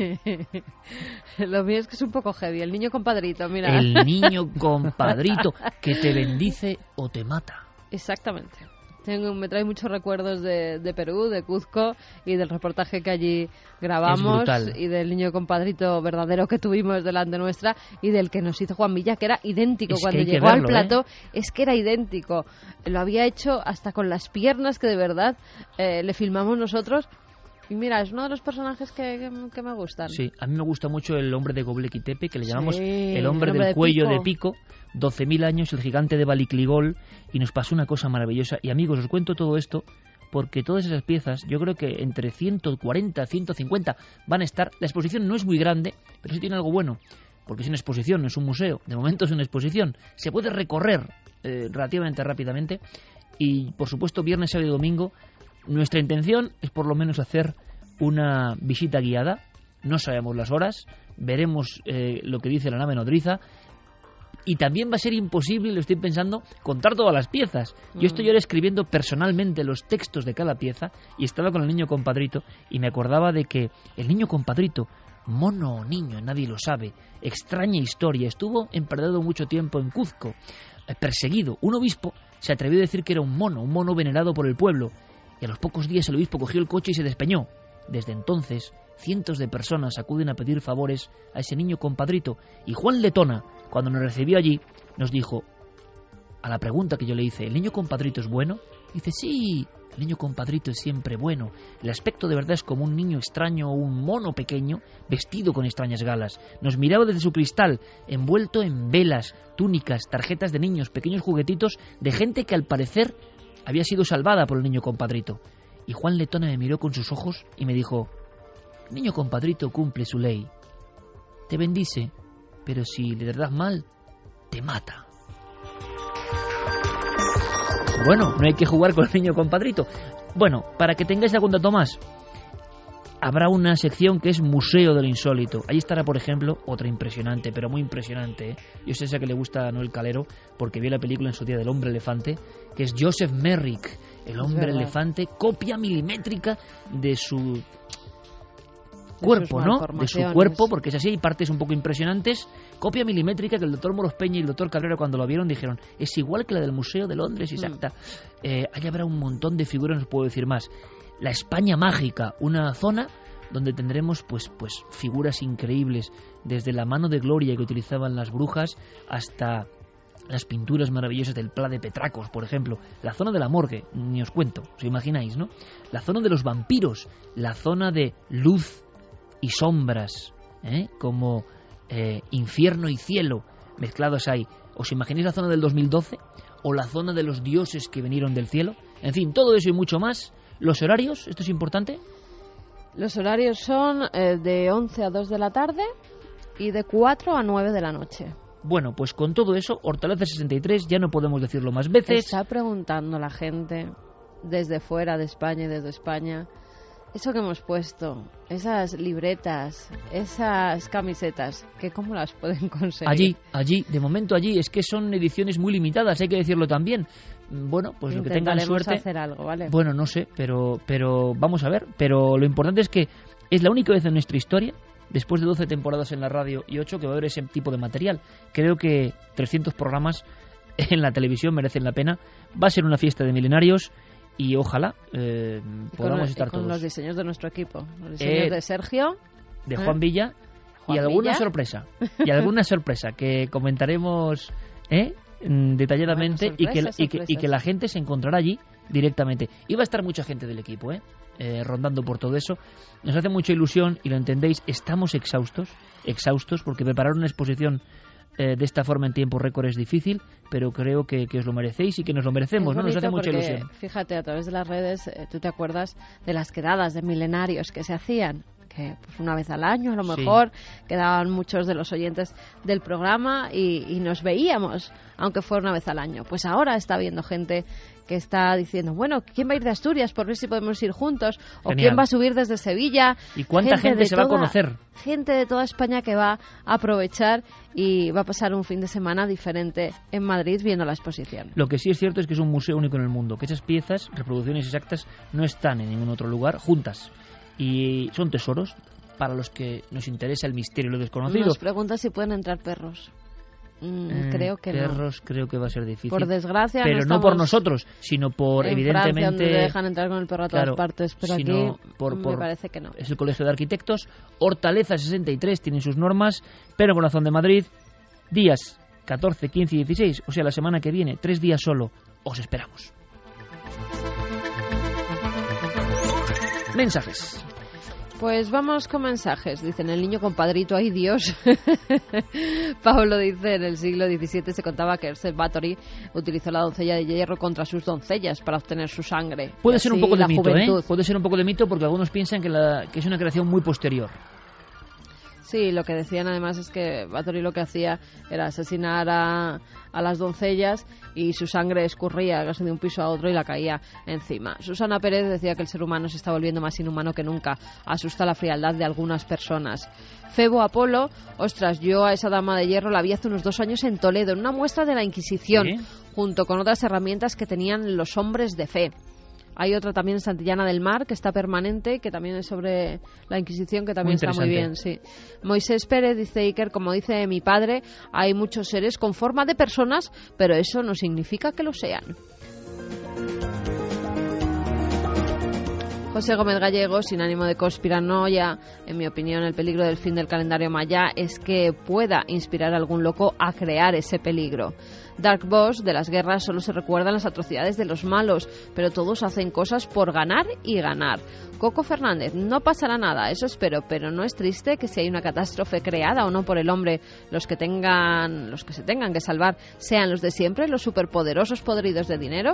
Lo mío es que es un poco heavy. El niño compadrito, mira. El niño compadrito que te bendice o te mata. Exactamente. me trae muchos recuerdos de Perú, de Cuzco y del reportaje que allí grabamos y del niño compadrito verdadero que tuvimos delante nuestra y del que nos hizo Juan Villa, que era idéntico. Cuando llegó al plató, es que era idéntico. Lo había hecho hasta con las piernas, que de verdad le filmamos nosotros. Y mira, es uno de los personajes que me gustan. Sí, a mí me gusta mucho el hombre de Göbekli Tepe, que le llamamos el hombre del cuello de pico. 12.000 años, el gigante de Balikligol, y nos pasó una cosa maravillosa. Y amigos, os cuento todo esto porque todas esas piezas, yo creo que entre 140, 150 van a estar. La exposición no es muy grande, pero sí tiene algo bueno, porque es una exposición, no es un museo. De momento es una exposición. Se puede recorrer relativamente rápidamente. Y, por supuesto, viernes, sábado y domingo, nuestra intención es por lo menos hacer una visita guiada. No sabemos las horas, veremos lo que dice la nave nodriza. Y también va a ser imposible, lo estoy pensando, contar todas las piezas. Yo estoy ahora escribiendo personalmente los textos de cada pieza y estaba con el niño compadrito y me acordaba de que el niño compadrito, mono o niño, nadie lo sabe, extraña historia, estuvo emperdado mucho tiempo en Cuzco, perseguido. Un obispo se atrevió a decir que era un mono venerado por el pueblo, y a los pocos días el obispo cogió el coche y se despeñó. Desde entonces, cientos de personas acuden a pedir favores a ese niño compadrito, y Juan Letona, cuando nos recibió allí, nos dijo, a la pregunta que yo le hice, ¿el niño compadrito es bueno? Dice, sí, el niño compadrito es siempre bueno. El aspecto de verdad es como un niño extraño o un mono pequeño vestido con extrañas galas. Nos miraba desde su cristal, envuelto en velas, túnicas, tarjetas de niños, pequeños juguetitos de gente que al parecer había sido salvada por el niño compadrito. Y Juan Letona me miró con sus ojos y me dijo, el niño compadrito cumple su ley. Te bendice, pero si le das mal, te mata. Bueno, no hay que jugar con el niño compadrito. Bueno, para que tengáis algún dato más, habrá una sección que es Museo del Insólito. Ahí estará, por ejemplo, otra impresionante, pero muy impresionante, ¿eh? Yo sé esa que le gusta a Noel Calero, porque vio la película en su día del hombre elefante, que es Joseph Merrick, el hombre elefante, copia milimétrica de su cuerpo, ¿no? De su cuerpo, porque es así, hay partes un poco impresionantes. Copia milimétrica que el doctor Moros Peña y el doctor Cabrera, cuando lo vieron, dijeron, es igual que la del Museo de Londres, exacta. Ahí habrá un montón de figuras, no os puedo decir más. La España mágica, una zona donde tendremos pues figuras increíbles, desde la mano de gloria que utilizaban las brujas hasta las pinturas maravillosas del Pla de Petracos, por ejemplo. La zona de la morgue, ni os cuento, os imagináis, ¿no? La zona de los vampiros, la zona de luz y sombras, como infierno y cielo mezclados ahí. ¿Os imagináis la zona del 2012? ¿O la zona de los dioses que vinieron del cielo? En fin, todo eso y mucho más. ¿Los horarios? ¿Esto es importante? Los horarios son de 11 a 2 de la tarde y de 4 a 9 de la noche. Bueno, pues con todo eso, Hortaleza 63, ya no podemos decirlo más veces. Está preguntando la gente desde fuera de España y desde España, eso que hemos puesto, esas libretas, esas camisetas, que ¿cómo las pueden conseguir? Allí, de momento allí, es que son ediciones muy limitadas, hay que decirlo también. Bueno, pues lo que tengan suerte. Hacer algo, ¿vale? Bueno, no sé, pero vamos a ver. Pero lo importante es que es la única vez en nuestra historia, después de 12 temporadas en la radio y 8, que va a haber ese tipo de material. Creo que 300 programas en la televisión merecen la pena. Va a ser una fiesta de milenarios y ojalá podamos estar todos. Con los diseños de nuestro equipo, los diseños de Sergio, de Juan Villa, y alguna sorpresa. Y alguna sorpresa que comentaremos detalladamente, bueno, y que la gente se encontrará allí directamente. Y va a estar mucha gente del equipo rondando por todo eso. Nos hace mucha ilusión y lo entendéis, estamos exhaustos porque preparar una exposición de esta forma en tiempo récord es difícil, pero creo que os lo merecéis y que nos lo merecemos, ¿no? Nos hace mucha ilusión. Fíjate, a través de las redes, tú te acuerdas de las quedadas de milenarios que se hacían, que pues una vez al año a lo mejor quedaban muchos de los oyentes del programa y nos veíamos, aunque fuera una vez al año. Pues ahora está habiendo gente que está diciendo, bueno, ¿quién va a ir de Asturias por ver si podemos ir juntos? O Genial. ¿quién va a subir desde Sevilla? ¿Y cuánta gente se va a conocer? Gente de toda España que va a aprovechar y va a pasar un fin de semana diferente en Madrid viendo la exposición. Lo que sí es cierto es que es un museo único en el mundo, que esas piezas, reproducciones exactas, no están en ningún otro lugar juntas. Y son tesoros para los que nos interesa el misterio y lo desconocido. Nos pregunta si pueden entrar perros. Creo que perros creo que va a ser difícil. Por desgracia, pero no por nosotros, sino por en evidentemente Francia, donde dejan entrar con el perro a todas partes, pero aquí me parece que no. Es el Colegio de Arquitectos. Hortaleza 63 tiene sus normas. Pero Corazón de Madrid, días 14, 15 y 16, o sea, la semana que viene, 3 días solo. Os esperamos. Mensajes. Pues vamos con mensajes. Dicen, el niño compadrito, ¡ay Dios! Pablo dice, en el siglo XVII se contaba que Ercep Báthory utilizó la doncella de hierro contra sus doncellas para obtener su sangre. Puede ser un poco de mito, ¿eh? Puede ser un poco de mito porque algunos piensan que es una creación muy posterior. Sí, lo que decían además es que Báthory lo que hacía era asesinar a las doncellas y su sangre escurría casi de un piso a otro y la caía encima. Susana Pérez decía que el ser humano se está volviendo más inhumano que nunca. Asusta la frialdad de algunas personas. Febo Apolo, ostras, yo a esa dama de hierro la vi hace unos 2 años en Toledo, en una muestra de la Inquisición, ¿sí? Junto con otras herramientas que tenían los hombres de fe. Hay otra también en Santillana del Mar, que está permanente, que también es sobre la Inquisición, que también está muy bien. Sí. Moisés Pérez dice, Iker, como dice mi padre, hay muchos seres con forma de personas, pero eso no significa que lo sean. José Gómez Gallego, sin ánimo de conspiranoia, en mi opinión, el peligro del fin del calendario maya es que pueda inspirar a algún loco a crear ese peligro. Dark Boss, de las guerras solo se recuerdan las atrocidades de los malos, pero todos hacen cosas por ganar y ganar. Coco Fernández, no pasará nada, eso espero, pero no es triste que si hay una catástrofe creada o no por el hombre, los que se tengan que salvar sean los de siempre, los superpoderosos podridos de dinero.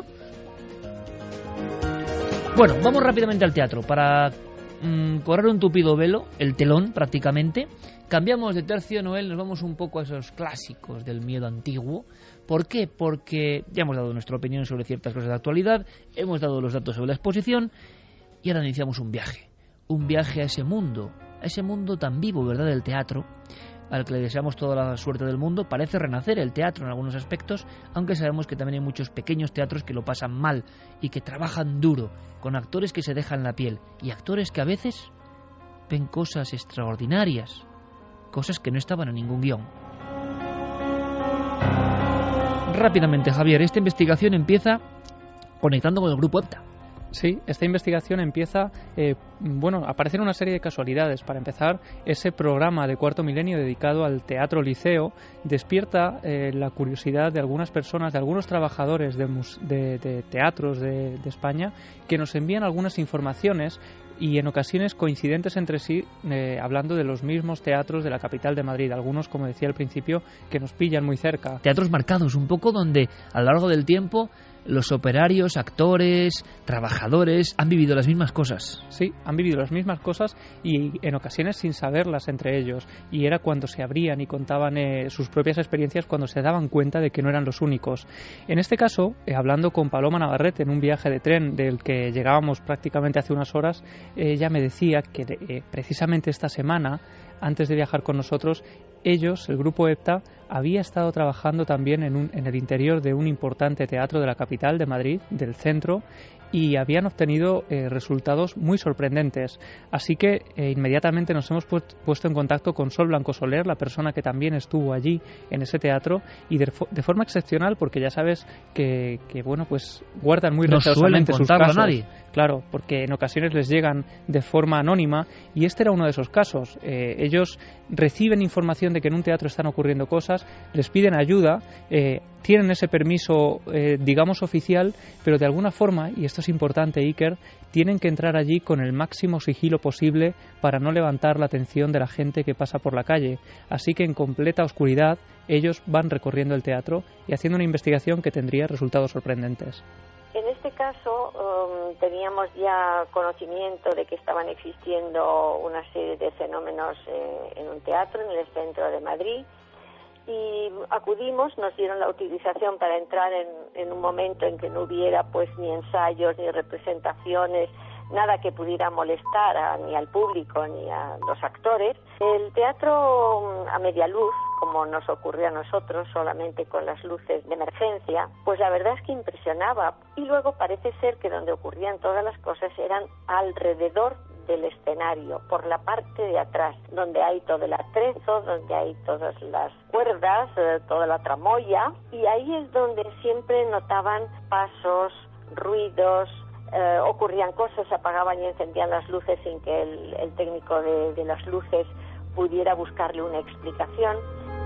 Bueno, vamos rápidamente al teatro para correr un tupido velo, el telón prácticamente. Cambiamos de tercio, Noel, nos vamos un poco a esos clásicos del miedo antiguo. ¿Por qué? Porque ya hemos dado nuestra opinión sobre ciertas cosas de actualidad, hemos dado los datos sobre la exposición y ahora iniciamos un viaje a ese mundo tan vivo, ¿verdad?, del teatro, al que le deseamos toda la suerte del mundo. Parece renacer el teatro en algunos aspectos, aunque sabemos que también hay muchos pequeños teatros que lo pasan mal y que trabajan duro, con actores que se dejan la piel y actores que a veces ven cosas extraordinarias, cosas que no estaban en ningún guión. Rápidamente, Javier, esta investigación empieza conectando con el grupo EPTA. Sí, esta investigación empieza, aparecen una serie de casualidades. Para empezar, ese programa de Cuarto Milenio dedicado al Teatro Liceo despierta la curiosidad de algunas personas, de algunos trabajadores de teatros de España, que nos envían algunas informaciones y en ocasiones coincidentes entre sí, hablando de los mismos teatros de la capital de Madrid. Algunos, como decía al principio, que nos pillan muy cerca. Teatros marcados, un poco donde a lo largo del tiempo los operarios, actores, trabajadores han vivido las mismas cosas. Sí, han vivido las mismas cosas y en ocasiones sin saberlas entre ellos. Y era cuando se abrían y contaban sus propias experiencias, cuando se daban cuenta de que no eran los únicos. En este caso, hablando con Paloma Navarrete en un viaje de tren del que llegábamos prácticamente hace unas horas, ella me decía que precisamente esta semana, antes de viajar con nosotros, ellos, el grupo EPTA, había estado trabajando también en el interior de un importante teatro de la capital de Madrid, del centro, y habían obtenido resultados muy sorprendentes. Así que inmediatamente nos hemos puesto en contacto con Sol Blanco Soler, la persona que también estuvo allí en ese teatro, y de forma excepcional, porque ya sabes que guardan muy religiosamente sus casos. A nadie. Claro, porque en ocasiones les llegan de forma anónima, y este era uno de esos casos. Ellos reciben información de que en un teatro están ocurriendo cosas, les piden ayuda, tienen ese permiso, digamos, oficial, pero de alguna forma, y esto es importante, Iker, tienen que entrar allí con el máximo sigilo posible para no levantar la atención de la gente que pasa por la calle. Así que en completa oscuridad ellos van recorriendo el teatro y haciendo una investigación que tendría resultados sorprendentes. En este caso teníamos ya conocimiento de que estaban existiendo una serie de fenómenos en un teatro en el centro de Madrid, y acudimos, nos dieron la autorización para entrar en un momento en que no hubiera pues ni ensayos ni representaciones, nada que pudiera molestar ni al público ni a los actores. El teatro a media luz, como nos ocurrió a nosotros, solamente con las luces de emergencia, pues la verdad es que impresionaba. Y luego parece ser que donde ocurrían todas las cosas eran alrededor del escenario, por la parte de atrás, donde hay todo el atrezo, donde hay todas las cuerdas, toda la tramoya, y ahí es donde siempre notaban pasos, ruidos, ocurrían cosas, se apagaban y encendían las luces sin que el técnico de las luces pudiera buscarle una explicación.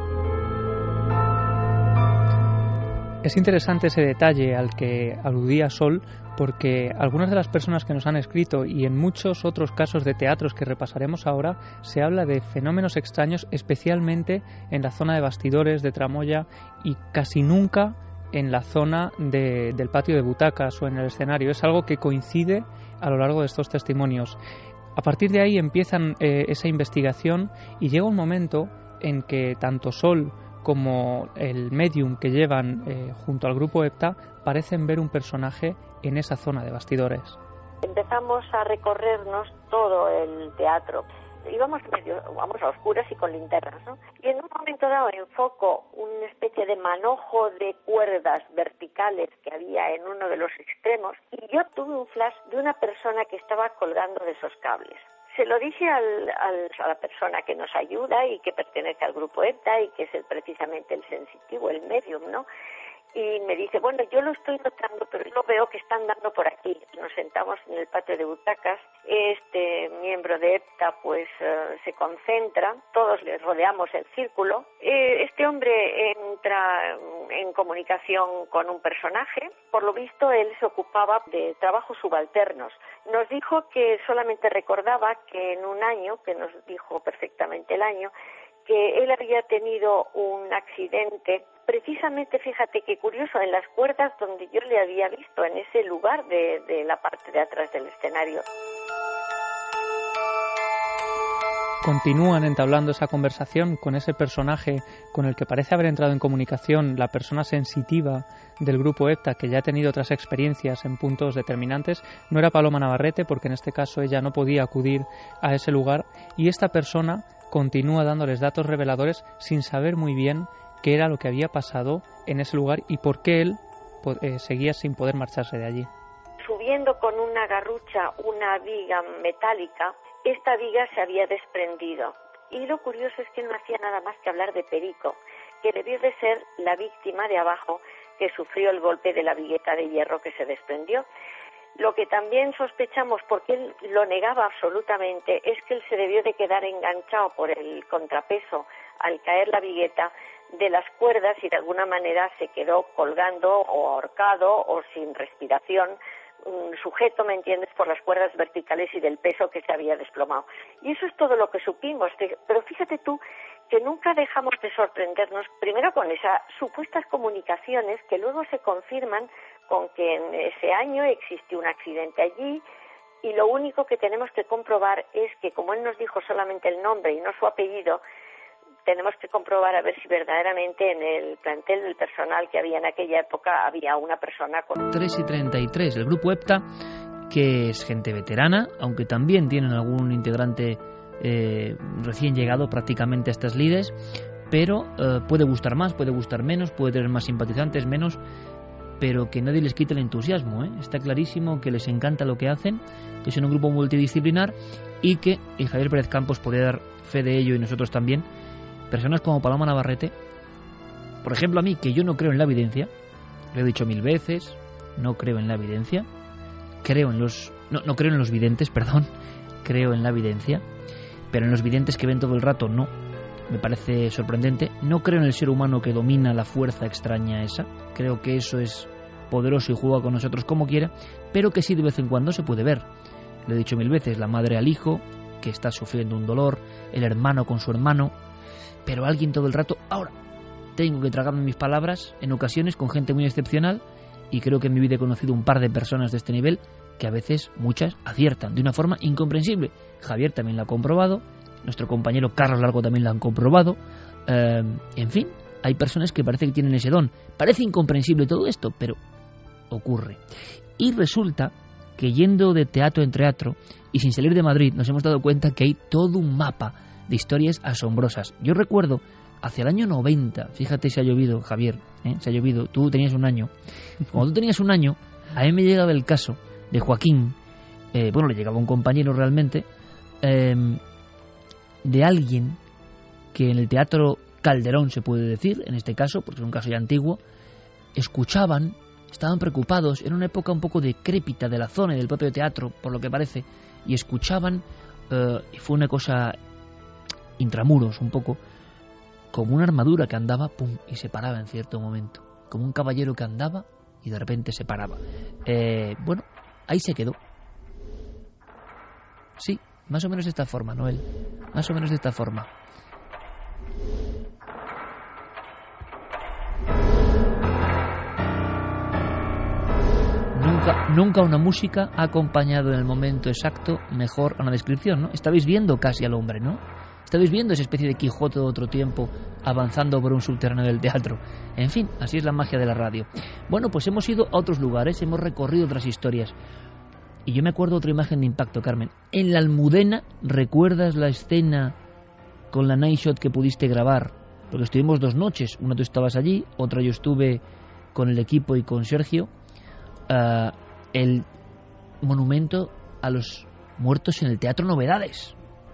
Es interesante ese detalle al que aludía Sol, porque algunas de las personas que nos han escrito y en muchos otros casos de teatros que repasaremos ahora se habla de fenómenos extraños, especialmente en la zona de bastidores, de tramoya, y casi nunca en la zona del patio de butacas o en el escenario. Es algo que coincide a lo largo de estos testimonios. A partir de ahí empiezan esa investigación y llega un momento en que tanto Sol como el medium que llevan junto al grupo EPTA parecen ver un personaje en esa zona de bastidores. Empezamos a recorrernos todo el teatro. Íbamos vamos a oscuras y con linternas, ¿no? Y en un momento dado enfoco una especie de manojo de cuerdas verticales que había en uno de los extremos y yo tuve un flash de una persona que estaba colgando de esos cables. Se lo dije a la persona que nos ayuda y que pertenece al grupo EPTA y que es precisamente el sensitivo, el medium, ¿no? Y me dice, bueno, yo lo estoy notando, pero yo veo que están dando por aquí. Nos sentamos en el patio de butacas, este miembro de EPTA pues se concentra, todos le rodeamos el círculo. Este hombre entra en comunicación con un personaje, por lo visto él se ocupaba de trabajos subalternos. Nos dijo que solamente recordaba que en un año, que nos dijo perfectamente el año, que él había tenido un accidente, precisamente, fíjate qué curioso, en las cuerdas donde yo le había visto, en ese lugar de la parte de atrás del escenario. Continúan entablando esa conversación con ese personaje con el que parece haber entrado en comunicación la persona sensitiva del grupo EPTA, que ya ha tenido otras experiencias en puntos determinantes. No era Paloma Navarrete, porque en este caso ella no podía acudir a ese lugar, y esta persona continúa dándoles datos reveladores sin saber muy bien qué era lo que había pasado en ese lugar y por qué él seguía sin poder marcharse de allí. Subiendo con una garrucha una viga metálica, esta viga se había desprendido. Y lo curioso es que no hacía nada más que hablar de Perico, que debió de ser la víctima de abajo que sufrió el golpe de la vigueta de hierro que se desprendió. Lo que también sospechamos, porque él lo negaba absolutamente, es que él se debió de quedar enganchado por el contrapeso al caer la vigueta de las cuerdas y de alguna manera se quedó colgando o ahorcado o sin respiración, sujeto, ¿me entiendes?, por las cuerdas verticales y del peso que se había desplomado. Y eso es todo lo que supimos. Pero fíjate tú que nunca dejamos de sorprendernos, primero con esas supuestas comunicaciones que luego se confirman con que en ese año existió un accidente allí, y lo único que tenemos que comprobar es que, como él nos dijo solamente el nombre y no su apellido, tenemos que comprobar a ver si verdaderamente en el plantel del personal que había en aquella época había una persona con... 3:33, el grupo EPTA, que es gente veterana, aunque también tienen algún integrante recién llegado prácticamente a estas lides, pero puede gustar más, puede gustar menos, puede tener más simpatizantes, menos, pero que nadie les quite el entusiasmo, ¿eh? Está clarísimo que les encanta lo que hacen, que son un grupo multidisciplinar y que, y Javier Pérez Campos puede dar fe de ello y nosotros también, personas como Paloma Navarrete, por ejemplo a mí, que yo no creo en la evidencia, lo he dicho 1000 veces, no creo en la evidencia, no creo en los videntes, perdón, creo en la evidencia, pero en los videntes que ven todo el rato no, me parece sorprendente. No creo en el ser humano que domina la fuerza extraña esa, creo que eso es poderoso y juega con nosotros como quiera, pero que sí de vez en cuando se puede ver. Lo he dicho 1000 veces, la madre al hijo que está sufriendo un dolor, el hermano con su hermano, pero alguien todo el rato. Ahora tengo que tragarme mis palabras en ocasiones con gente muy excepcional, y creo que en mi vida he conocido un par de personas de este nivel que a veces, muchas, aciertan de una forma incomprensible. Javier también lo ha comprobado, nuestro compañero Carlos Largo también lo han comprobado, en fin, hay personas que parece que tienen ese don. Parece incomprensible todo esto, pero ocurre. Y resulta que yendo de teatro en teatro y sin salir de Madrid nos hemos dado cuenta que hay todo un mapa de historias asombrosas. Yo recuerdo hacia el año 90, fíjate si ha llovido, Javier, si ha llovido, tú tenías un año. Cuando tú tenías un año, a mí me llegaba el caso de Joaquín, le llegaba un compañero realmente, de alguien que en el Teatro Calderón, se puede decir, en este caso, porque es un caso ya antiguo, escuchaban, estaban preocupados, era una época un poco decrépita de la zona y del propio teatro, por lo que parece, y escuchaban, y fue una cosa intramuros un poco, como una armadura que andaba, pum, y se paraba en cierto momento, como un caballero que andaba y de repente se paraba. Bueno, ahí se quedó. Sí, más o menos de esta forma, Noel, más o menos de esta forma. Nunca una música ha acompañado en el momento exacto mejor a una descripción, ¿no? Estabais viendo casi al hombre, ¿no? Estabais viendo esa especie de Quijote de otro tiempo avanzando por un subterráneo del teatro. En fin, así es la magia de la radio. Bueno, pues hemos ido a otros lugares, hemos recorrido otras historias. Y yo me acuerdo otra imagen de impacto, Carmen. En la Almudena, ¿recuerdas la escena con la night shot que pudiste grabar? Porque estuvimos 2 noches. Una tú estabas allí, otra yo estuve con el equipo y con Sergio. El monumento a los muertos en el Teatro Novedades.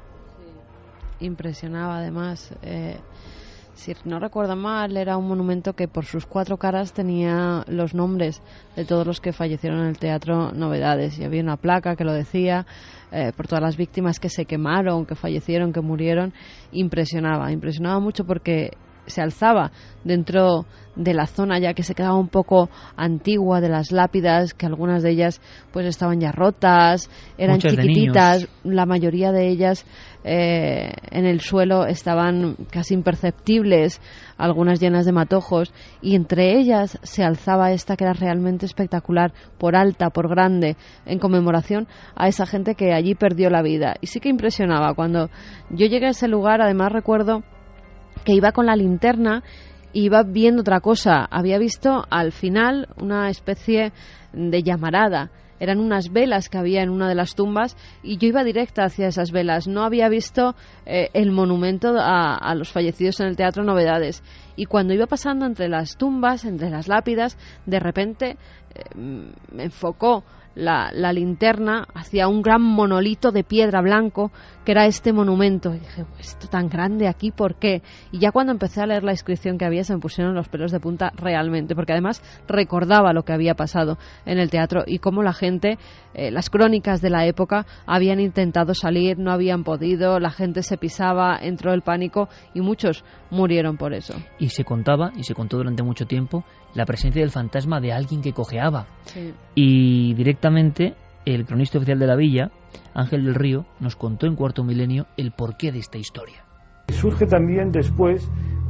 Sí, impresionaba además. Si no recuerdo mal, era un monumento que por sus 4 caras tenía los nombres de todos los que fallecieron en el Teatro Novedades, y había una placa que lo decía, por todas las víctimas que se quemaron, que fallecieron, que murieron. Impresionaba mucho porque se alzaba dentro de la zona ya que se quedaba un poco antigua de las lápidas, que algunas de ellas pues estaban ya rotas, eran muchas chiquititas, la mayoría de ellas en el suelo estaban casi imperceptibles, algunas llenas de matojos, y entre ellas se alzaba esta que era realmente espectacular, por alta, por grande, en conmemoración a esa gente que allí perdió la vida. Y sí que impresionaba. Cuando yo llegué a ese lugar, además recuerdo que iba con la linterna y iba viendo otra cosa. Había visto al final una especie de llamarada. Eran unas velas que había en una de las tumbas y yo iba directa hacia esas velas. No había visto el monumento a los fallecidos en el Teatro Novedades. Y cuando iba pasando entre las tumbas, entre las lápidas, de repente me enfocó la linterna hacia un gran monolito de piedra blanco que era este monumento, y dije, esto tan grande aquí, ¿por qué? Y ya cuando empecé a leer la inscripción que había se me pusieron los pelos de punta realmente, porque además recordaba lo que había pasado en el teatro y cómo la gente, las crónicas de la época, habían intentado salir, no habían podido, la gente se pisaba, entró el pánico y muchos murieron por eso. Y se contaba, y se contó durante mucho tiempo, la presencia del fantasma de alguien que cojeaba. Sí. Y directamente el cronista oficial de la villa, Ángel del Río, nos contó en Cuarto Milenio el porqué de esta historia. Surge también después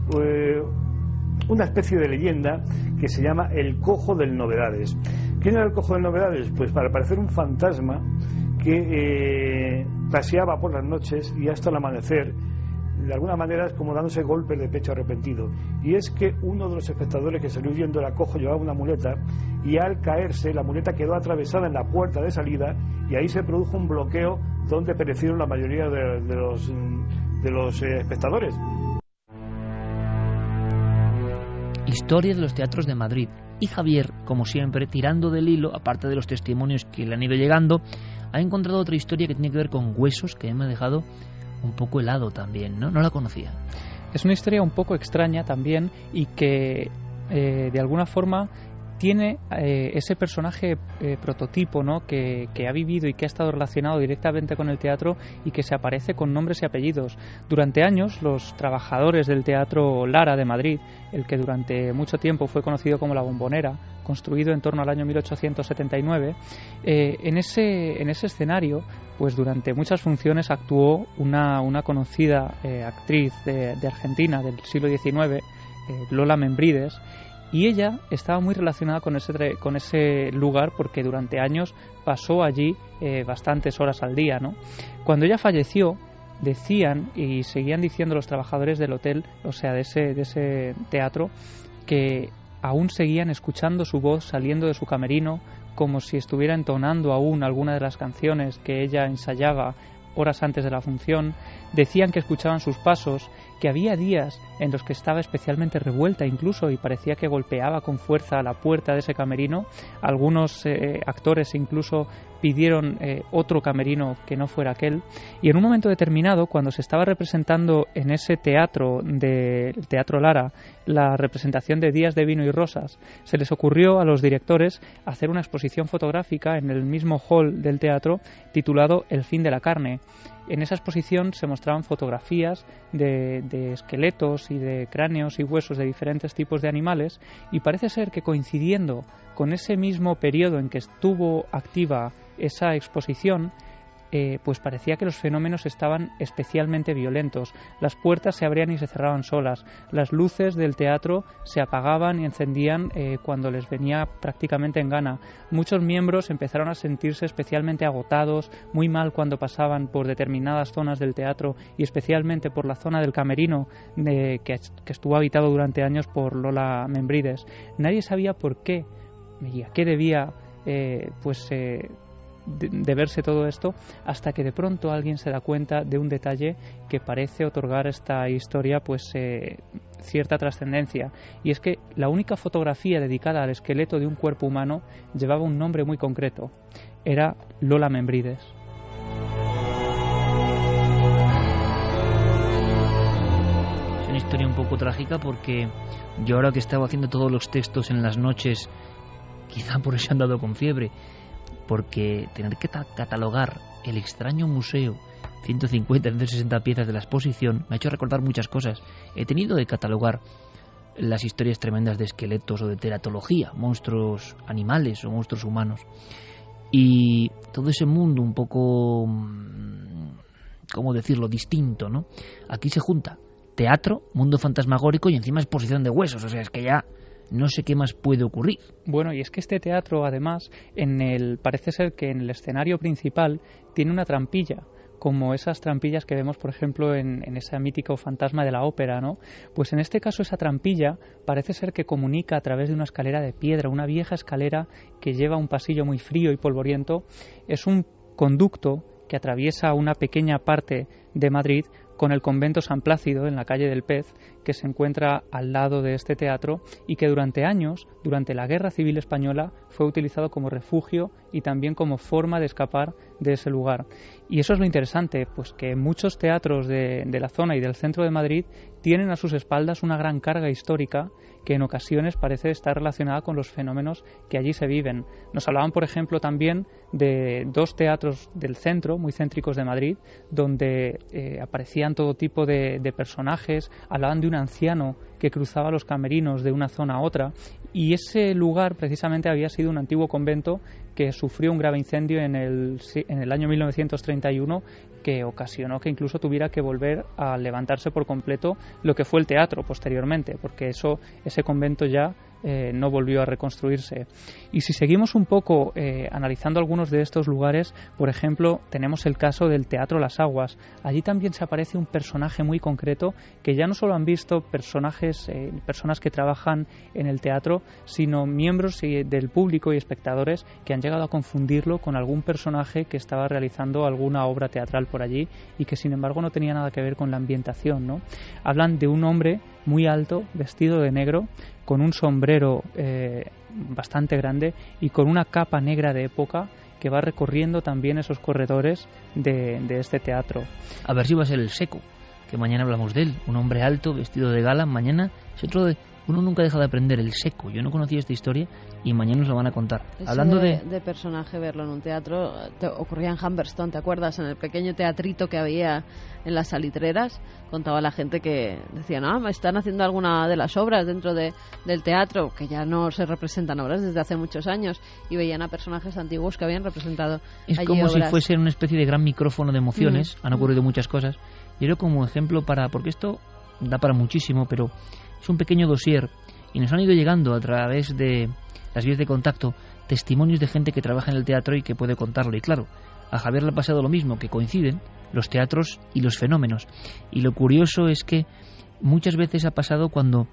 una especie de leyenda que se llama el Cojo del Novedades. ¿Quién era el Cojo del Novedades? Pues para parecer un fantasma que paseaba por las noches y hasta el amanecer, de alguna manera es como dándose golpes de pecho arrepentido. Y es que uno de los espectadores que salió huyendo era cojo, llevaba una muleta, y al caerse la muleta quedó atravesada en la puerta de salida y ahí se produjo un bloqueo donde perecieron la mayoría de los espectadores. Historia de los teatros de Madrid. Y Javier, como siempre, tirando del hilo, aparte de los testimonios que le han ido llegando, ha encontrado otra historia que tiene que ver con huesos que me ha dejado un poco helado también, ¿no? No la conocía. Es una historia un poco extraña también y que de alguna forma tiene ese personaje prototipo, ¿no? que ha vivido y que ha estado relacionado directamente con el teatro y que se aparece con nombres y apellidos. Durante años los trabajadores del Teatro Lara de Madrid, el que durante mucho tiempo fue conocido como La Bombonera, construido en torno al año 1879, en ese escenario, pues durante muchas funciones actuó una conocida actriz de Argentina del siglo XIX, Lola Membrives, y ella estaba muy relacionada con ese lugar porque durante años pasó allí bastantes horas al día, ¿no? Cuando ella falleció, decían y seguían diciendo los trabajadores del hotel, o sea, de ese teatro, que aún seguían escuchando su voz saliendo de su camerino, como si estuviera entonando aún alguna de las canciones que ella ensayaba horas antes de la función. Decían que escuchaban sus pasos, que había días en los que estaba especialmente revuelta incluso y parecía que golpeaba con fuerza a la puerta de ese camerino. Algunos actores incluso pidieron otro camerino que no fuera aquel, y en un momento determinado, cuando se estaba representando en ese teatro del Teatro Lara la representación de Días de Vino y Rosas, se les ocurrió a los directores hacer una exposición fotográfica en el mismo hall del teatro titulado El fin de la carne. En esa exposición se mostraban fotografías de esqueletos y de cráneos y huesos de diferentes tipos de animales, y parece ser que coincidiendo con ese mismo periodo en que estuvo activa esa exposición, pues parecía que los fenómenos estaban especialmente violentos. Las puertas se abrían y se cerraban solas, las luces del teatro se apagaban y encendían cuando les venía prácticamente en gana. Muchos miembros empezaron a sentirse especialmente agotados, muy mal cuando pasaban por determinadas zonas del teatro, y especialmente por la zona del camerino que estuvo habitado durante años por Lola Membrives. Nadie sabía por qué y a qué debía deberse todo esto, hasta que de pronto alguien se da cuenta de un detalle que parece otorgar a esta historia cierta trascendencia, y es que la única fotografía dedicada al esqueleto de un cuerpo humano llevaba un nombre muy concreto: era Lola Membrives. Es una historia un poco trágica, porque yo, ahora que estaba haciendo todos los textos en las noches, quizá por eso he andado con fiebre, porque tener que catalogar el extraño museo, 150, 160 piezas de la exposición, me ha hecho recordar muchas cosas. He tenido que catalogar las historias tremendas de esqueletos o de teratología, monstruos animales o monstruos humanos, y todo ese mundo un poco, ¿cómo decirlo?, distinto, ¿no? Aquí se junta teatro, mundo fantasmagórico y encima exposición de huesos, o sea, es que ya no sé qué más puede ocurrir. Bueno, y es que este teatro, además, parece ser que en el escenario principal tiene una trampilla, como esas trampillas que vemos, por ejemplo, en ese mítico fantasma de la ópera, ¿no? Pues en este caso esa trampilla parece ser que comunica a través de una escalera de piedra, una vieja escalera que lleva un pasillo muy frío y polvoriento. Es un conducto que atraviesa una pequeña parte de Madrid con el convento San Plácido en la calle del Pez, que se encuentra al lado de este teatro y que durante años, durante la Guerra Civil Española, fue utilizado como refugio y también como forma de escapar de ese lugar. Y eso es lo interesante, pues que muchos teatros de la zona y del centro de Madrid tienen a sus espaldas una gran carga histórica que en ocasiones parece estar relacionada con los fenómenos que allí se viven. Nos hablaban, por ejemplo, también de dos teatros del centro, muy céntricos de Madrid, donde aparecían todo tipo de personajes. Hablaban de un anciano que cruzaba los camerinos de una zona a otra, y ese lugar precisamente había sido un antiguo convento que sufrió un grave incendio en el año 1931, que ocasionó que incluso tuviera que volver a levantarse por completo lo que fue el teatro posteriormente, porque ese convento ya no volvió a reconstruirse. Y si seguimos un poco analizando algunos de estos lugares, por ejemplo, tenemos el caso del Teatro Las Aguas. Allí también se aparece un personaje muy concreto que ya no solo han visto personas que trabajan en el teatro, sino miembros del público y espectadores que han llegado a confundirlo con algún personaje que estaba realizando alguna obra teatral por allí y que sin embargo no tenía nada que ver con la ambientación, ¿no? Hablan de un hombre muy alto, vestido de negro, con un sombrero bastante grande y con una capa negra de época, que va recorriendo también esos corredores de este teatro. A ver si va a ser el Seco, que mañana hablamos de él. Un hombre alto, vestido de gala, mañana es otro de... Uno nunca deja de aprender, el Seco. Yo no conocía esta historia y mañana nos lo van a contar. Eso hablando de personaje, verlo en un teatro, ocurría en Humberstone, ¿te acuerdas? En el pequeño teatrito que había en las salitreras, contaba la gente que decía, no, me están haciendo alguna de las obras dentro del teatro, que ya no se representan obras desde hace muchos años, y veían a personajes antiguos que habían representado es allí como obras. Si fuese una especie de gran micrófono de emociones. Han ocurrido muchas cosas. Yo creo como ejemplo porque esto da para muchísimo, pero es un pequeño dossier y nos han ido llegando a través de las vías de contacto testimonios de gente que trabaja en el teatro y que puede contarlo. Y claro, a Javier le ha pasado lo mismo, que coinciden los teatros y los fenómenos. Y lo curioso es que muchas veces ha pasado cuando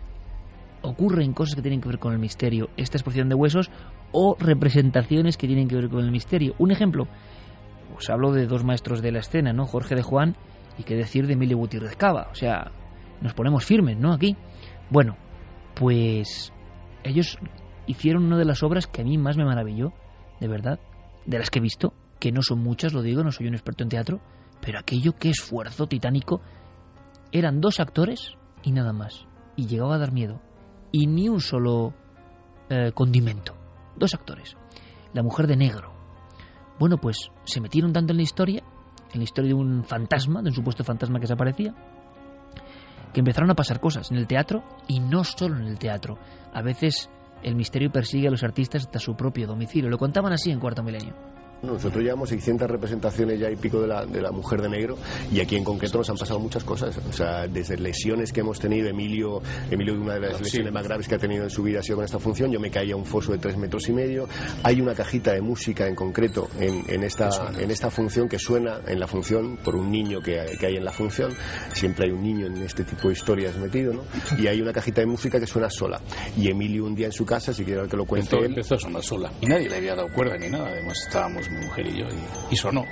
ocurren cosas que tienen que ver con el misterio, esta exposición de huesos o representaciones que tienen que ver con el misterio. Un ejemplo, os hablo de dos maestros de la escena, ¿no? Jorge de Juan y qué decir de Emilio Gutiérrez Cava. O sea, nos ponemos firmes, ¿no? Aquí. Bueno, pues ellos hicieron una de las obras que a mí más me maravilló, de verdad, de las que he visto, que no son muchas, lo digo, no soy un experto en teatro, pero aquello, qué esfuerzo titánico. Eran 2 actores y nada más, y llegaba a dar miedo, y ni un solo condimento. 2 actores. La mujer de negro. Bueno, pues se metieron tanto en la historia de un fantasma, de un supuesto fantasma que se aparecía, que empezaron a pasar cosas en el teatro, y no solo en el teatro. A veces el misterio persigue a los artistas hasta su propio domicilio. Lo contaban así en Cuarto Milenio. Nosotros llevamos 600 representaciones ya y pico de la mujer de negro, y aquí en concreto nos han pasado muchas cosas. O sea, desde lesiones que hemos tenido, Emilio, una de las lesiones más graves que ha tenido en su vida ha sido con esta función. Yo me caí a un foso de 3,5 metros. Hay una cajita de música en concreto en esta función que suena en la función por un niño que hay en la función. Siempre hay un niño en este tipo de historias metido, ¿no? Y hay una cajita de música que suena sola. Y Emilio un día en su casa, si quiere que lo cuente él, empezó a sonar sola. Y nadie le había dado cuerda ni nada. Además estábamos mi mujer y yo, y sonó.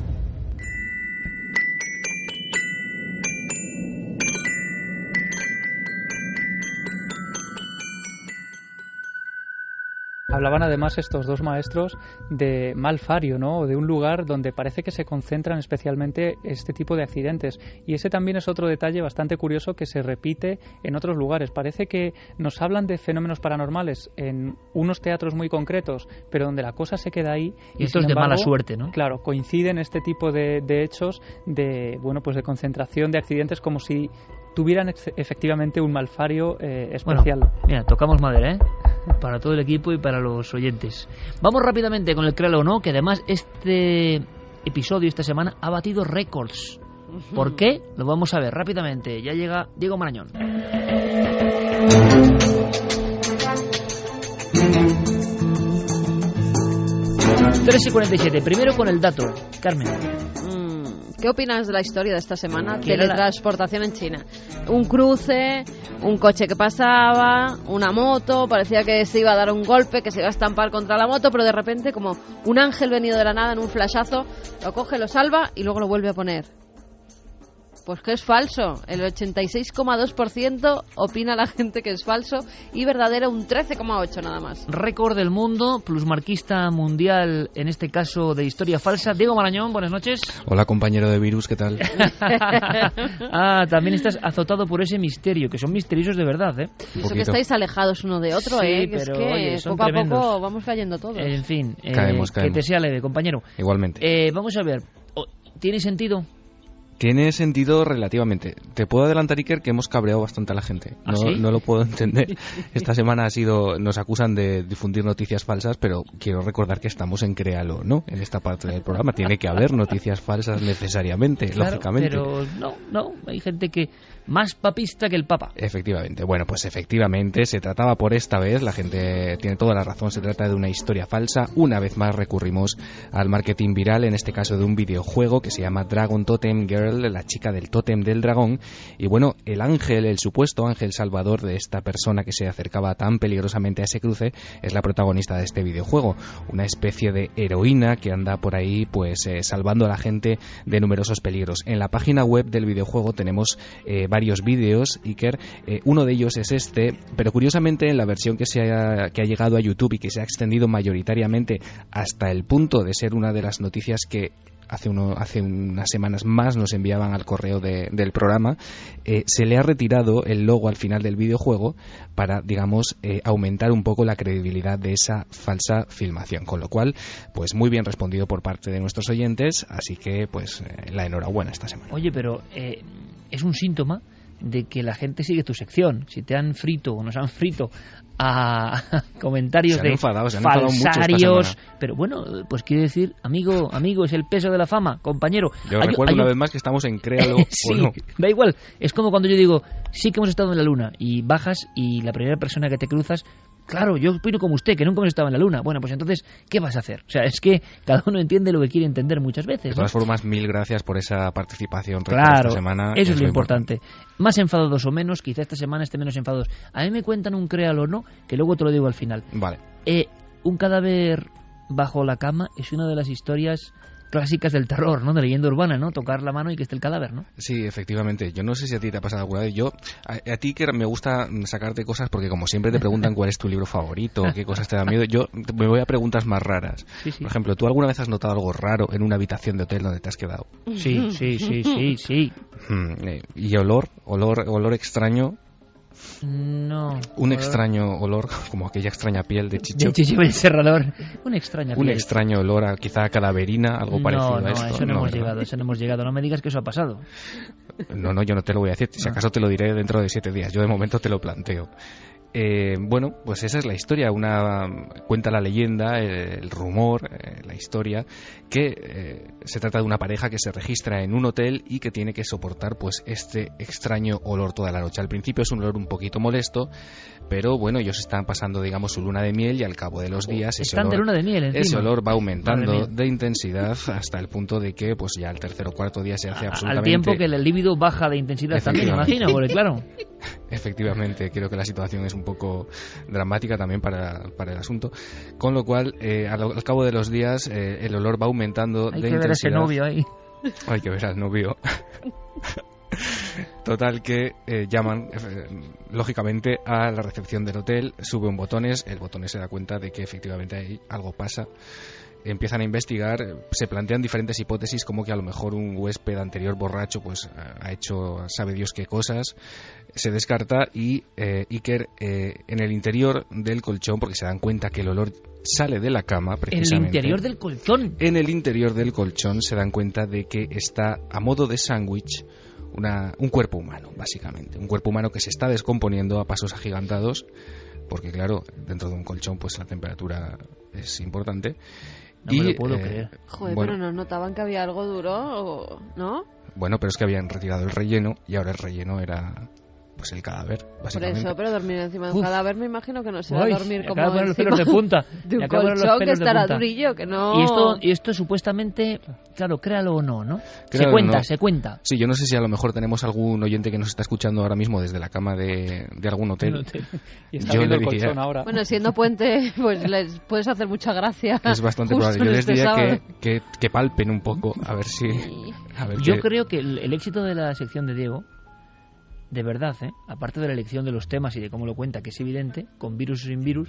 Hablaban además estos 2 maestros de mal fario, ¿no? O de un lugar donde parece que se concentran especialmente este tipo de accidentes. Y ese también es otro detalle bastante curioso que se repite en otros lugares. Parece que nos hablan de fenómenos paranormales en unos teatros muy concretos, pero donde la cosa se queda ahí. Y esto es de mala suerte, ¿no? Claro, coinciden este tipo de hechos de concentración de accidentes, como si tuvieran efectivamente un malfario especial. Bueno, mira, tocamos madera, ¿eh? Para todo el equipo y para los oyentes. Vamos rápidamente con el Créalo o no, que además este episodio esta semana ha batido récords. ¿Por qué? Lo vamos a ver rápidamente. Ya llega Diego Marañón. 3:47. Primero con el dato. Carmen. ¿Qué opinas de la historia de esta semana? Teletransportación en China. Un cruce, un coche que pasaba, una moto, parecía que se iba a dar un golpe, que se iba a estampar contra la moto, pero de repente, como un ángel venido de la nada en un flashazo, lo coge, lo salva y luego lo vuelve a poner. Pues que es falso. El 86,2% opina la gente que es falso y verdadero un 13,8% nada más. Récord del mundo, plusmarquista mundial, en este caso de historia falsa. Diego Marañón, buenas noches. Hola, compañero de virus, ¿qué tal? También estás azotado por ese misterio, que son misteriosos de verdad, ¿eh? Eso que estáis alejados uno de otro, sí, ¿eh? Que pero, es que oye, poco tremendos. A poco vamos cayendo todos. En fin, caemos. Que te sea leve, compañero. Igualmente. Vamos a ver, ¿tiene sentido? Tiene sentido relativamente. Te puedo adelantar, Iker, que hemos cabreado bastante a la gente. ¿Ah, sí? No lo puedo entender. Esta semana nos acusan de difundir noticias falsas, pero quiero recordar que estamos en Créalo, ¿no? En esta parte del programa tiene que haber noticias falsas necesariamente, claro, lógicamente. Pero no, hay gente que más papista que el Papa. Efectivamente. Bueno, pues efectivamente se trataba por esta vez, la gente tiene toda la razón, se trata de una historia falsa. Una vez más recurrimos al marketing viral, en este caso de un videojuego que se llama Dragon Totem Girl, la chica del tótem del dragón. Y bueno, el ángel, el supuesto ángel salvador de esta persona que se acercaba tan peligrosamente a ese cruce, es la protagonista de este videojuego, una especie de heroína que anda por ahí pues salvando a la gente de numerosos peligros. En la página web del videojuego tenemos varios vídeos, Iker. Uno de ellos es este, pero curiosamente en la versión que ha llegado a YouTube y que se ha extendido mayoritariamente hasta el punto de ser una de las noticias que hace unas semanas más nos enviaban al correo del programa, se le ha retirado el logo al final del videojuego para, digamos, aumentar un poco la credibilidad de esa falsa filmación, con lo cual, pues muy bien respondido por parte de nuestros oyentes, así que pues la enhorabuena esta semana. Oye, pero es un síntoma de que la gente sigue tu sección. Si te han frito o nos han frito a comentarios de falsarios, pero bueno, pues quiere decir, amigo, es el peso de la fama, compañero. Yo recuerdo una vez más que estamos en Créalo sí, o no. Da igual, es como cuando yo digo, sí que hemos estado en la luna, y bajas y la primera persona que te cruzas, claro, yo opino como usted, que nunca hemos estado en la luna. Bueno, pues entonces, ¿qué vas a hacer? O sea, es que cada uno entiende lo que quiere entender muchas veces, De todas formas, mil gracias por esa participación. Claro, esta semana. Eso es lo importante. Más enfadados o menos, quizá esta semana esté menos enfadados. A mí me cuentan un Créalo o no, que luego te lo digo al final. Vale. Un cadáver bajo la cama es una de las historias clásicas del terror, ¿no? De leyenda urbana, ¿no? Tocar la mano y que esté el cadáver, ¿no? Sí, efectivamente. Yo no sé si a ti te ha pasado alguna vez. A ti que me gusta sacarte cosas porque como siempre te preguntan cuál es tu libro favorito, qué cosas te da miedo, yo me voy a preguntas más raras. Sí, sí. Por ejemplo, ¿tú alguna vez has notado algo raro en una habitación de hotel donde te has quedado? Sí. ¿Y olor extraño? No. Un extraño olor, como aquella extraña piel de Chicho. De Chicho el Serrador. Una extraña piel. Un extraño olor quizá a calaverina, algo parecido a esto. Eso no hemos llegado. No me digas que eso ha pasado. No, yo no te lo voy a decir. Si acaso te lo diré dentro de 7 días. Yo de momento te lo planteo. Bueno, pues esa es la historia. Cuenta la leyenda, el rumor, la historia, que se trata de una pareja que se registra en un hotel y que tiene que soportar pues este extraño olor toda la noche. Al principio es un olor un poquito molesto, pero bueno, ellos están pasando, digamos, su luna de miel y al cabo de los días ese olor va aumentando de intensidad hasta el punto de que pues ya al tercer o cuarto día se hace absolutamente... Al tiempo que el líbido baja de intensidad también, imagino, porque claro... Efectivamente, creo que la situación es un poco dramática también para el asunto, con lo cual al cabo de los días el olor va aumentando de intensidad. Hay que ver a ese novio ahí. Hay que ver al novio. Total que llaman lógicamente a la recepción del hotel, sube un botones, el botones se da cuenta de que efectivamente ahí algo pasa. Empiezan a investigar, se plantean diferentes hipótesis, como que a lo mejor un huésped anterior borracho pues ha hecho sabe Dios qué cosas. Se descarta y Iker en el interior del colchón, porque se dan cuenta que el olor sale de la cama precisamente. ¿En el interior del colchón? En el interior del colchón se dan cuenta de que está a modo de sándwich un cuerpo humano, básicamente. Un cuerpo humano que se está descomponiendo a pasos agigantados, porque claro, dentro de un colchón pues la temperatura es importante. No me lo puedo creer. Joder, bueno, pero ¿no notaban que había algo duro, no? Bueno, pero es que habían retirado el relleno y ahora el relleno era pues el cadáver, básicamente. Por eso, pero dormir encima de un cadáver me imagino que no será dormir como encima los pelos de punta. De un colchón que estará durillo, que no... Y esto supuestamente, claro, créalo o no, ¿no? Créalo se cuenta. Sí, yo no sé si a lo mejor tenemos algún oyente que nos está escuchando ahora mismo desde la cama de algún hotel. Y está viendo el colchón ahora. Bueno, siendo puente, pues les puedes hacer mucha gracia. Es bastante probable. Yo les diría que palpen un poco, a ver si... Yo creo que el éxito de la sección de Diego, de verdad, aparte de la elección de los temas y de cómo lo cuenta, que es evidente, con virus o sin virus,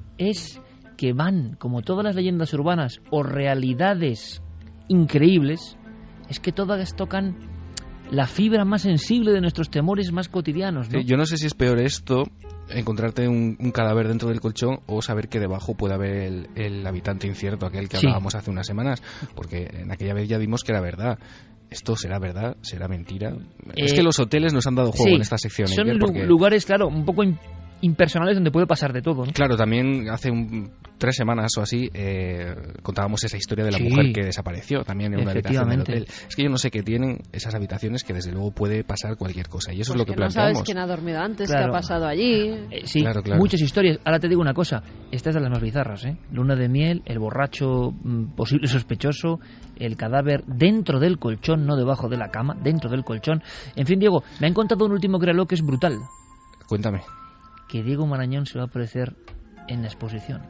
es que van, como todas las leyendas urbanas o realidades increíbles, es que todas tocan la fibra más sensible de nuestros temores más cotidianos, ¿no? Sí, yo no sé si es peor esto, encontrarte un cadáver dentro del colchón, o saber que debajo puede haber el habitante incierto, aquel que hablábamos hace unas semanas, porque en aquella vez ya vimos que era verdad. ¿Esto será verdad? ¿Será mentira? Es que los hoteles nos han dado juego en esta sección. Son lugares, claro, un poco impersonales donde puede pasar de todo, ¿no? Claro, también hace 3 semanas o así contábamos esa historia de la mujer que desapareció también en una habitación del hotel. Es que yo no sé qué tienen esas habitaciones, que desde luego puede pasar cualquier cosa, y eso es lo que planteamos. No sabes quién ha dormido antes, qué ha pasado allí. Sí, claro. Muchas historias. Ahora te digo una cosa, esta es de las más bizarras, Luna de miel, el borracho posible sospechoso, el cadáver dentro del colchón, no debajo de la cama, dentro del colchón. En fin, Diego, me han contado un último créalo que es brutal. Cuéntame. Que Diego Marañón se va a aparecer en la exposición.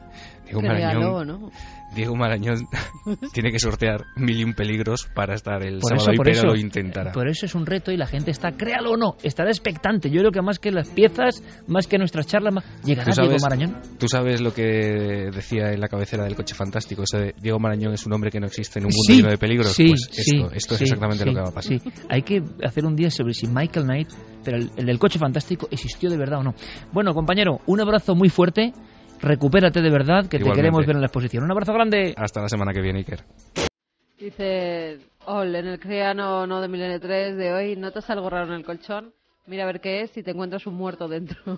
Diego Marañón tiene que sortear 1001 peligros para estar el sábado, pero lo intentará. Por eso es un reto y la gente está, créalo o no, estará expectante. Yo creo que más que las piezas, más que nuestras charlas, llegará Diego Marañón. ¿Tú sabes lo que decía en la cabecera del Coche Fantástico? Eso de Diego Marañón es un hombre que no existe en un mundo lleno de peligros. Esto es exactamente lo que va a pasar. Sí. Hay que hacer un día sobre si Michael Knight, pero el del Coche Fantástico, existió de verdad o no. Bueno, compañero, un abrazo muy fuerte. Recupérate de verdad, que te queremos ver en la exposición. Un abrazo grande. Hasta la semana que viene, Iker. Dice, en el Criano no de Milenio 3 de hoy, ¿notas algo raro en el colchón? Mira a ver qué es y te encuentras un muerto dentro.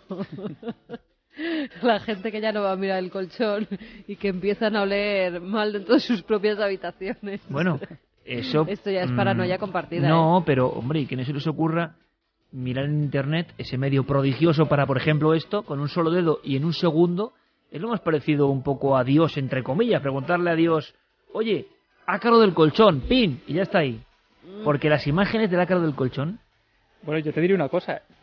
La gente que ya no va a mirar el colchón y que empiezan a oler mal dentro de sus propias habitaciones. Bueno, eso... Esto ya es paranoia compartida. No, pero, hombre, y que no se les ocurra mirar en internet ese medio prodigioso para, por ejemplo, esto, con un solo dedo y en un segundo... Es lo más parecido un poco a Dios, entre comillas, preguntarle a Dios, oye, ácaro del colchón, pin, y ya está ahí. Porque las imágenes del ácaro del colchón... Bueno, yo te diré una cosa, hay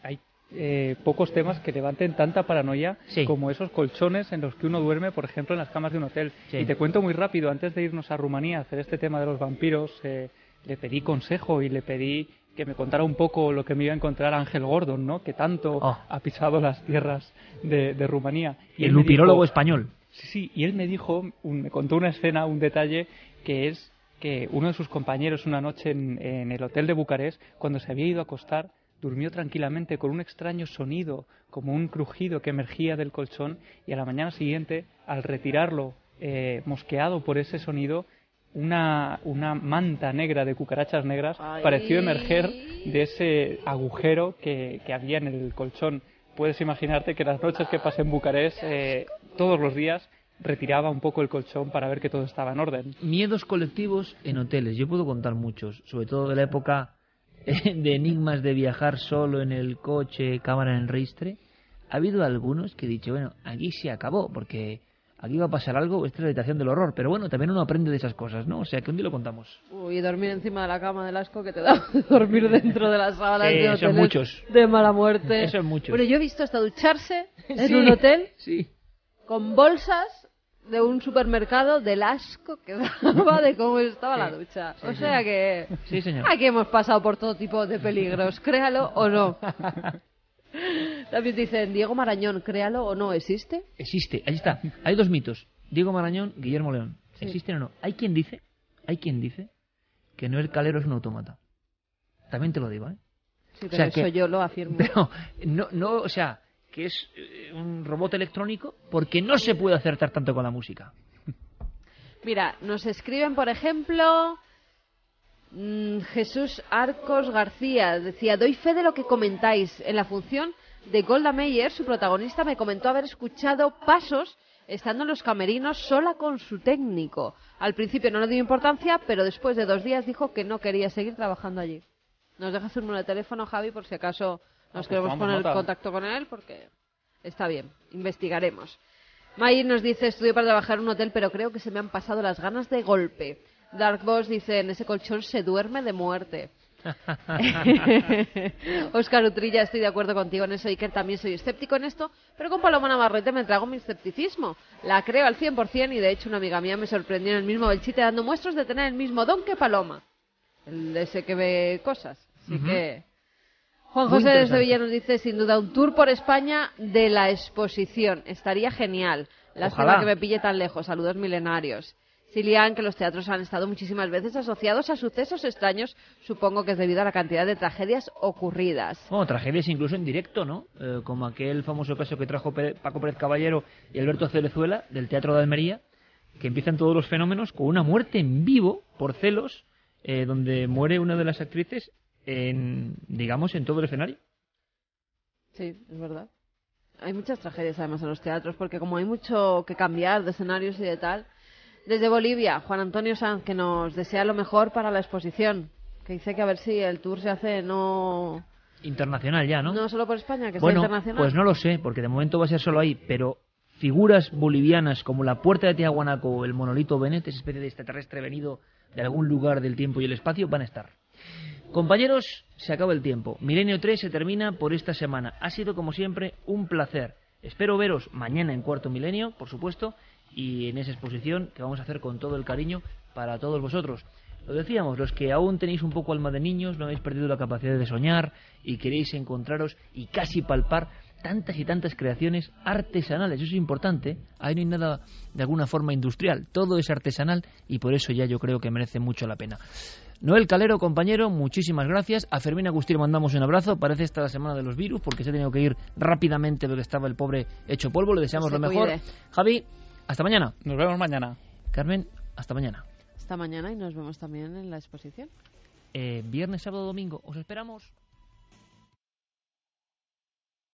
pocos temas que levanten tanta paranoia como esos colchones en los que uno duerme, por ejemplo, en las camas de un hotel. Y te cuento muy rápido, antes de irnos a Rumanía a hacer este tema de los vampiros, le pedí consejo y le pedí que me contara un poco lo que me iba a encontrar Ángel Gordon, ¿no? Que tanto ha pisado las tierras de Rumanía. Y el lupirólogo español. Sí, y él me contó una escena, un detalle, que es que uno de sus compañeros una noche en el hotel de Bucarest, cuando se había ido a acostar, durmió tranquilamente con un extraño sonido, como un crujido que emergía del colchón, y a la mañana siguiente, al retirarlo, mosqueado por ese sonido, una manta negra de cucarachas negras pareció emerger de ese agujero que había en el colchón. Puedes imaginarte que las noches que pasé en Bucarest, todos los días, retiraba un poco el colchón para ver que todo estaba en orden. Miedos colectivos en hoteles. Yo puedo contar muchos, sobre todo de la época de enigmas de viajar solo en el coche, cámara en el registre. Ha habido algunos que he dicho, bueno, aquí se acabó, porque aquí va a pasar algo, esta es la habitación del horror. Pero bueno, también uno aprende de esas cosas, ¿no? O sea, que un día lo contamos. Uy, dormir encima de la cama del asco que te da dormir dentro de las sábanas de hoteles muchos. De mala muerte. Eso es muchos. Bueno, yo he visto hasta ducharse en un hotel con bolsas de un supermercado del asco que daba de cómo estaba la ducha. O sea que aquí hemos pasado por todo tipo de peligros, créalo o no. También dicen, Diego Marañón, créalo o no, ¿existe? Existe, ahí está. Hay dos mitos, Diego Marañón, Guillermo León. ¿Existen o no? Hay quien dice que Noel Calero es un autómata. También te lo digo, ¿eh? Sí, pero eso yo lo afirmo. Pero, no, o sea, que es un robot electrónico, porque no se puede acertar tanto con la música. Mira, nos escriben, por ejemplo, Jesús Arcos García, decía, doy fe de lo que comentáis. En la función de Golda Meir, su protagonista me comentó haber escuchado pasos estando en los camerinos sola con su técnico. Al principio no le dio importancia, pero después de 2 días dijo que no quería seguir trabajando allí. Nos dejas un número de teléfono, Javi, por si acaso nos queremos poner en contacto con él, porque está bien, investigaremos. May nos dice, estudio para trabajar en un hotel, pero creo que se me han pasado las ganas de golpe. Dark Boss dice, en ese colchón se duerme de muerte. Óscar Utrilla, estoy de acuerdo contigo en eso, Iker, también soy escéptico en esto, pero con Paloma Navarrete me trago mi escepticismo. La creo al 100% y de hecho una amiga mía me sorprendió en el mismo Belchite dando muestras de tener el mismo don que Paloma. El de ese que ve cosas. Así que... Juan José de Sevilla nos dice, sin duda, un tour por España de la exposición. Estaría genial. Lástima que me pille tan lejos. Saludos milenarios. Silian, que los teatros han estado muchísimas veces asociados a sucesos extraños. Supongo que es debido a la cantidad de tragedias ocurridas. Bueno, tragedias incluso en directo, ¿no? Como aquel famoso caso que trajo Paco Pérez Caballero y Alberto Cerezuela, del Teatro de Almería, que empiezan todos los fenómenos con una muerte en vivo por celos, donde muere una de las actrices en todo el escenario. Sí, es verdad. Hay muchas tragedias además en los teatros, porque como hay mucho que cambiar de escenarios y de tal. Desde Bolivia, Juan Antonio Sanz, que nos desea lo mejor para la exposición, que dice que a ver si el tour se hace internacional ya, ¿no? No solo por España, que sea internacional. Pues no lo sé, porque de momento va a ser solo ahí, pero figuras bolivianas como la Puerta de Tiahuanaco o el monolito Benet, esa especie de extraterrestre venido de algún lugar del tiempo y el espacio, van a estar. Compañeros, se acaba el tiempo. Milenio 3 se termina por esta semana. Ha sido, como siempre, un placer. Espero veros mañana en Cuarto Milenio, por supuesto, y en esa exposición que vamos a hacer con todo el cariño para todos vosotros. Lo decíamos, los que aún tenéis un poco alma de niños, no habéis perdido la capacidad de soñar y queréis encontraros y casi palpar tantas y tantas creaciones artesanales. Eso es importante. Ahí no hay nada de alguna forma industrial. Todo es artesanal y por eso ya yo creo que merece mucho la pena. Noel Calero, compañero, muchísimas gracias. A Fermín Agustín mandamos un abrazo. Parece esta la semana de los virus porque se ha tenido que ir rápidamente porque estaba el pobre hecho polvo. Le deseamos lo mejor. Cuide. Javi, hasta mañana. Nos vemos mañana. Carmen, hasta mañana. Hasta mañana y nos vemos también en la exposición. Viernes, sábado, domingo. Os esperamos.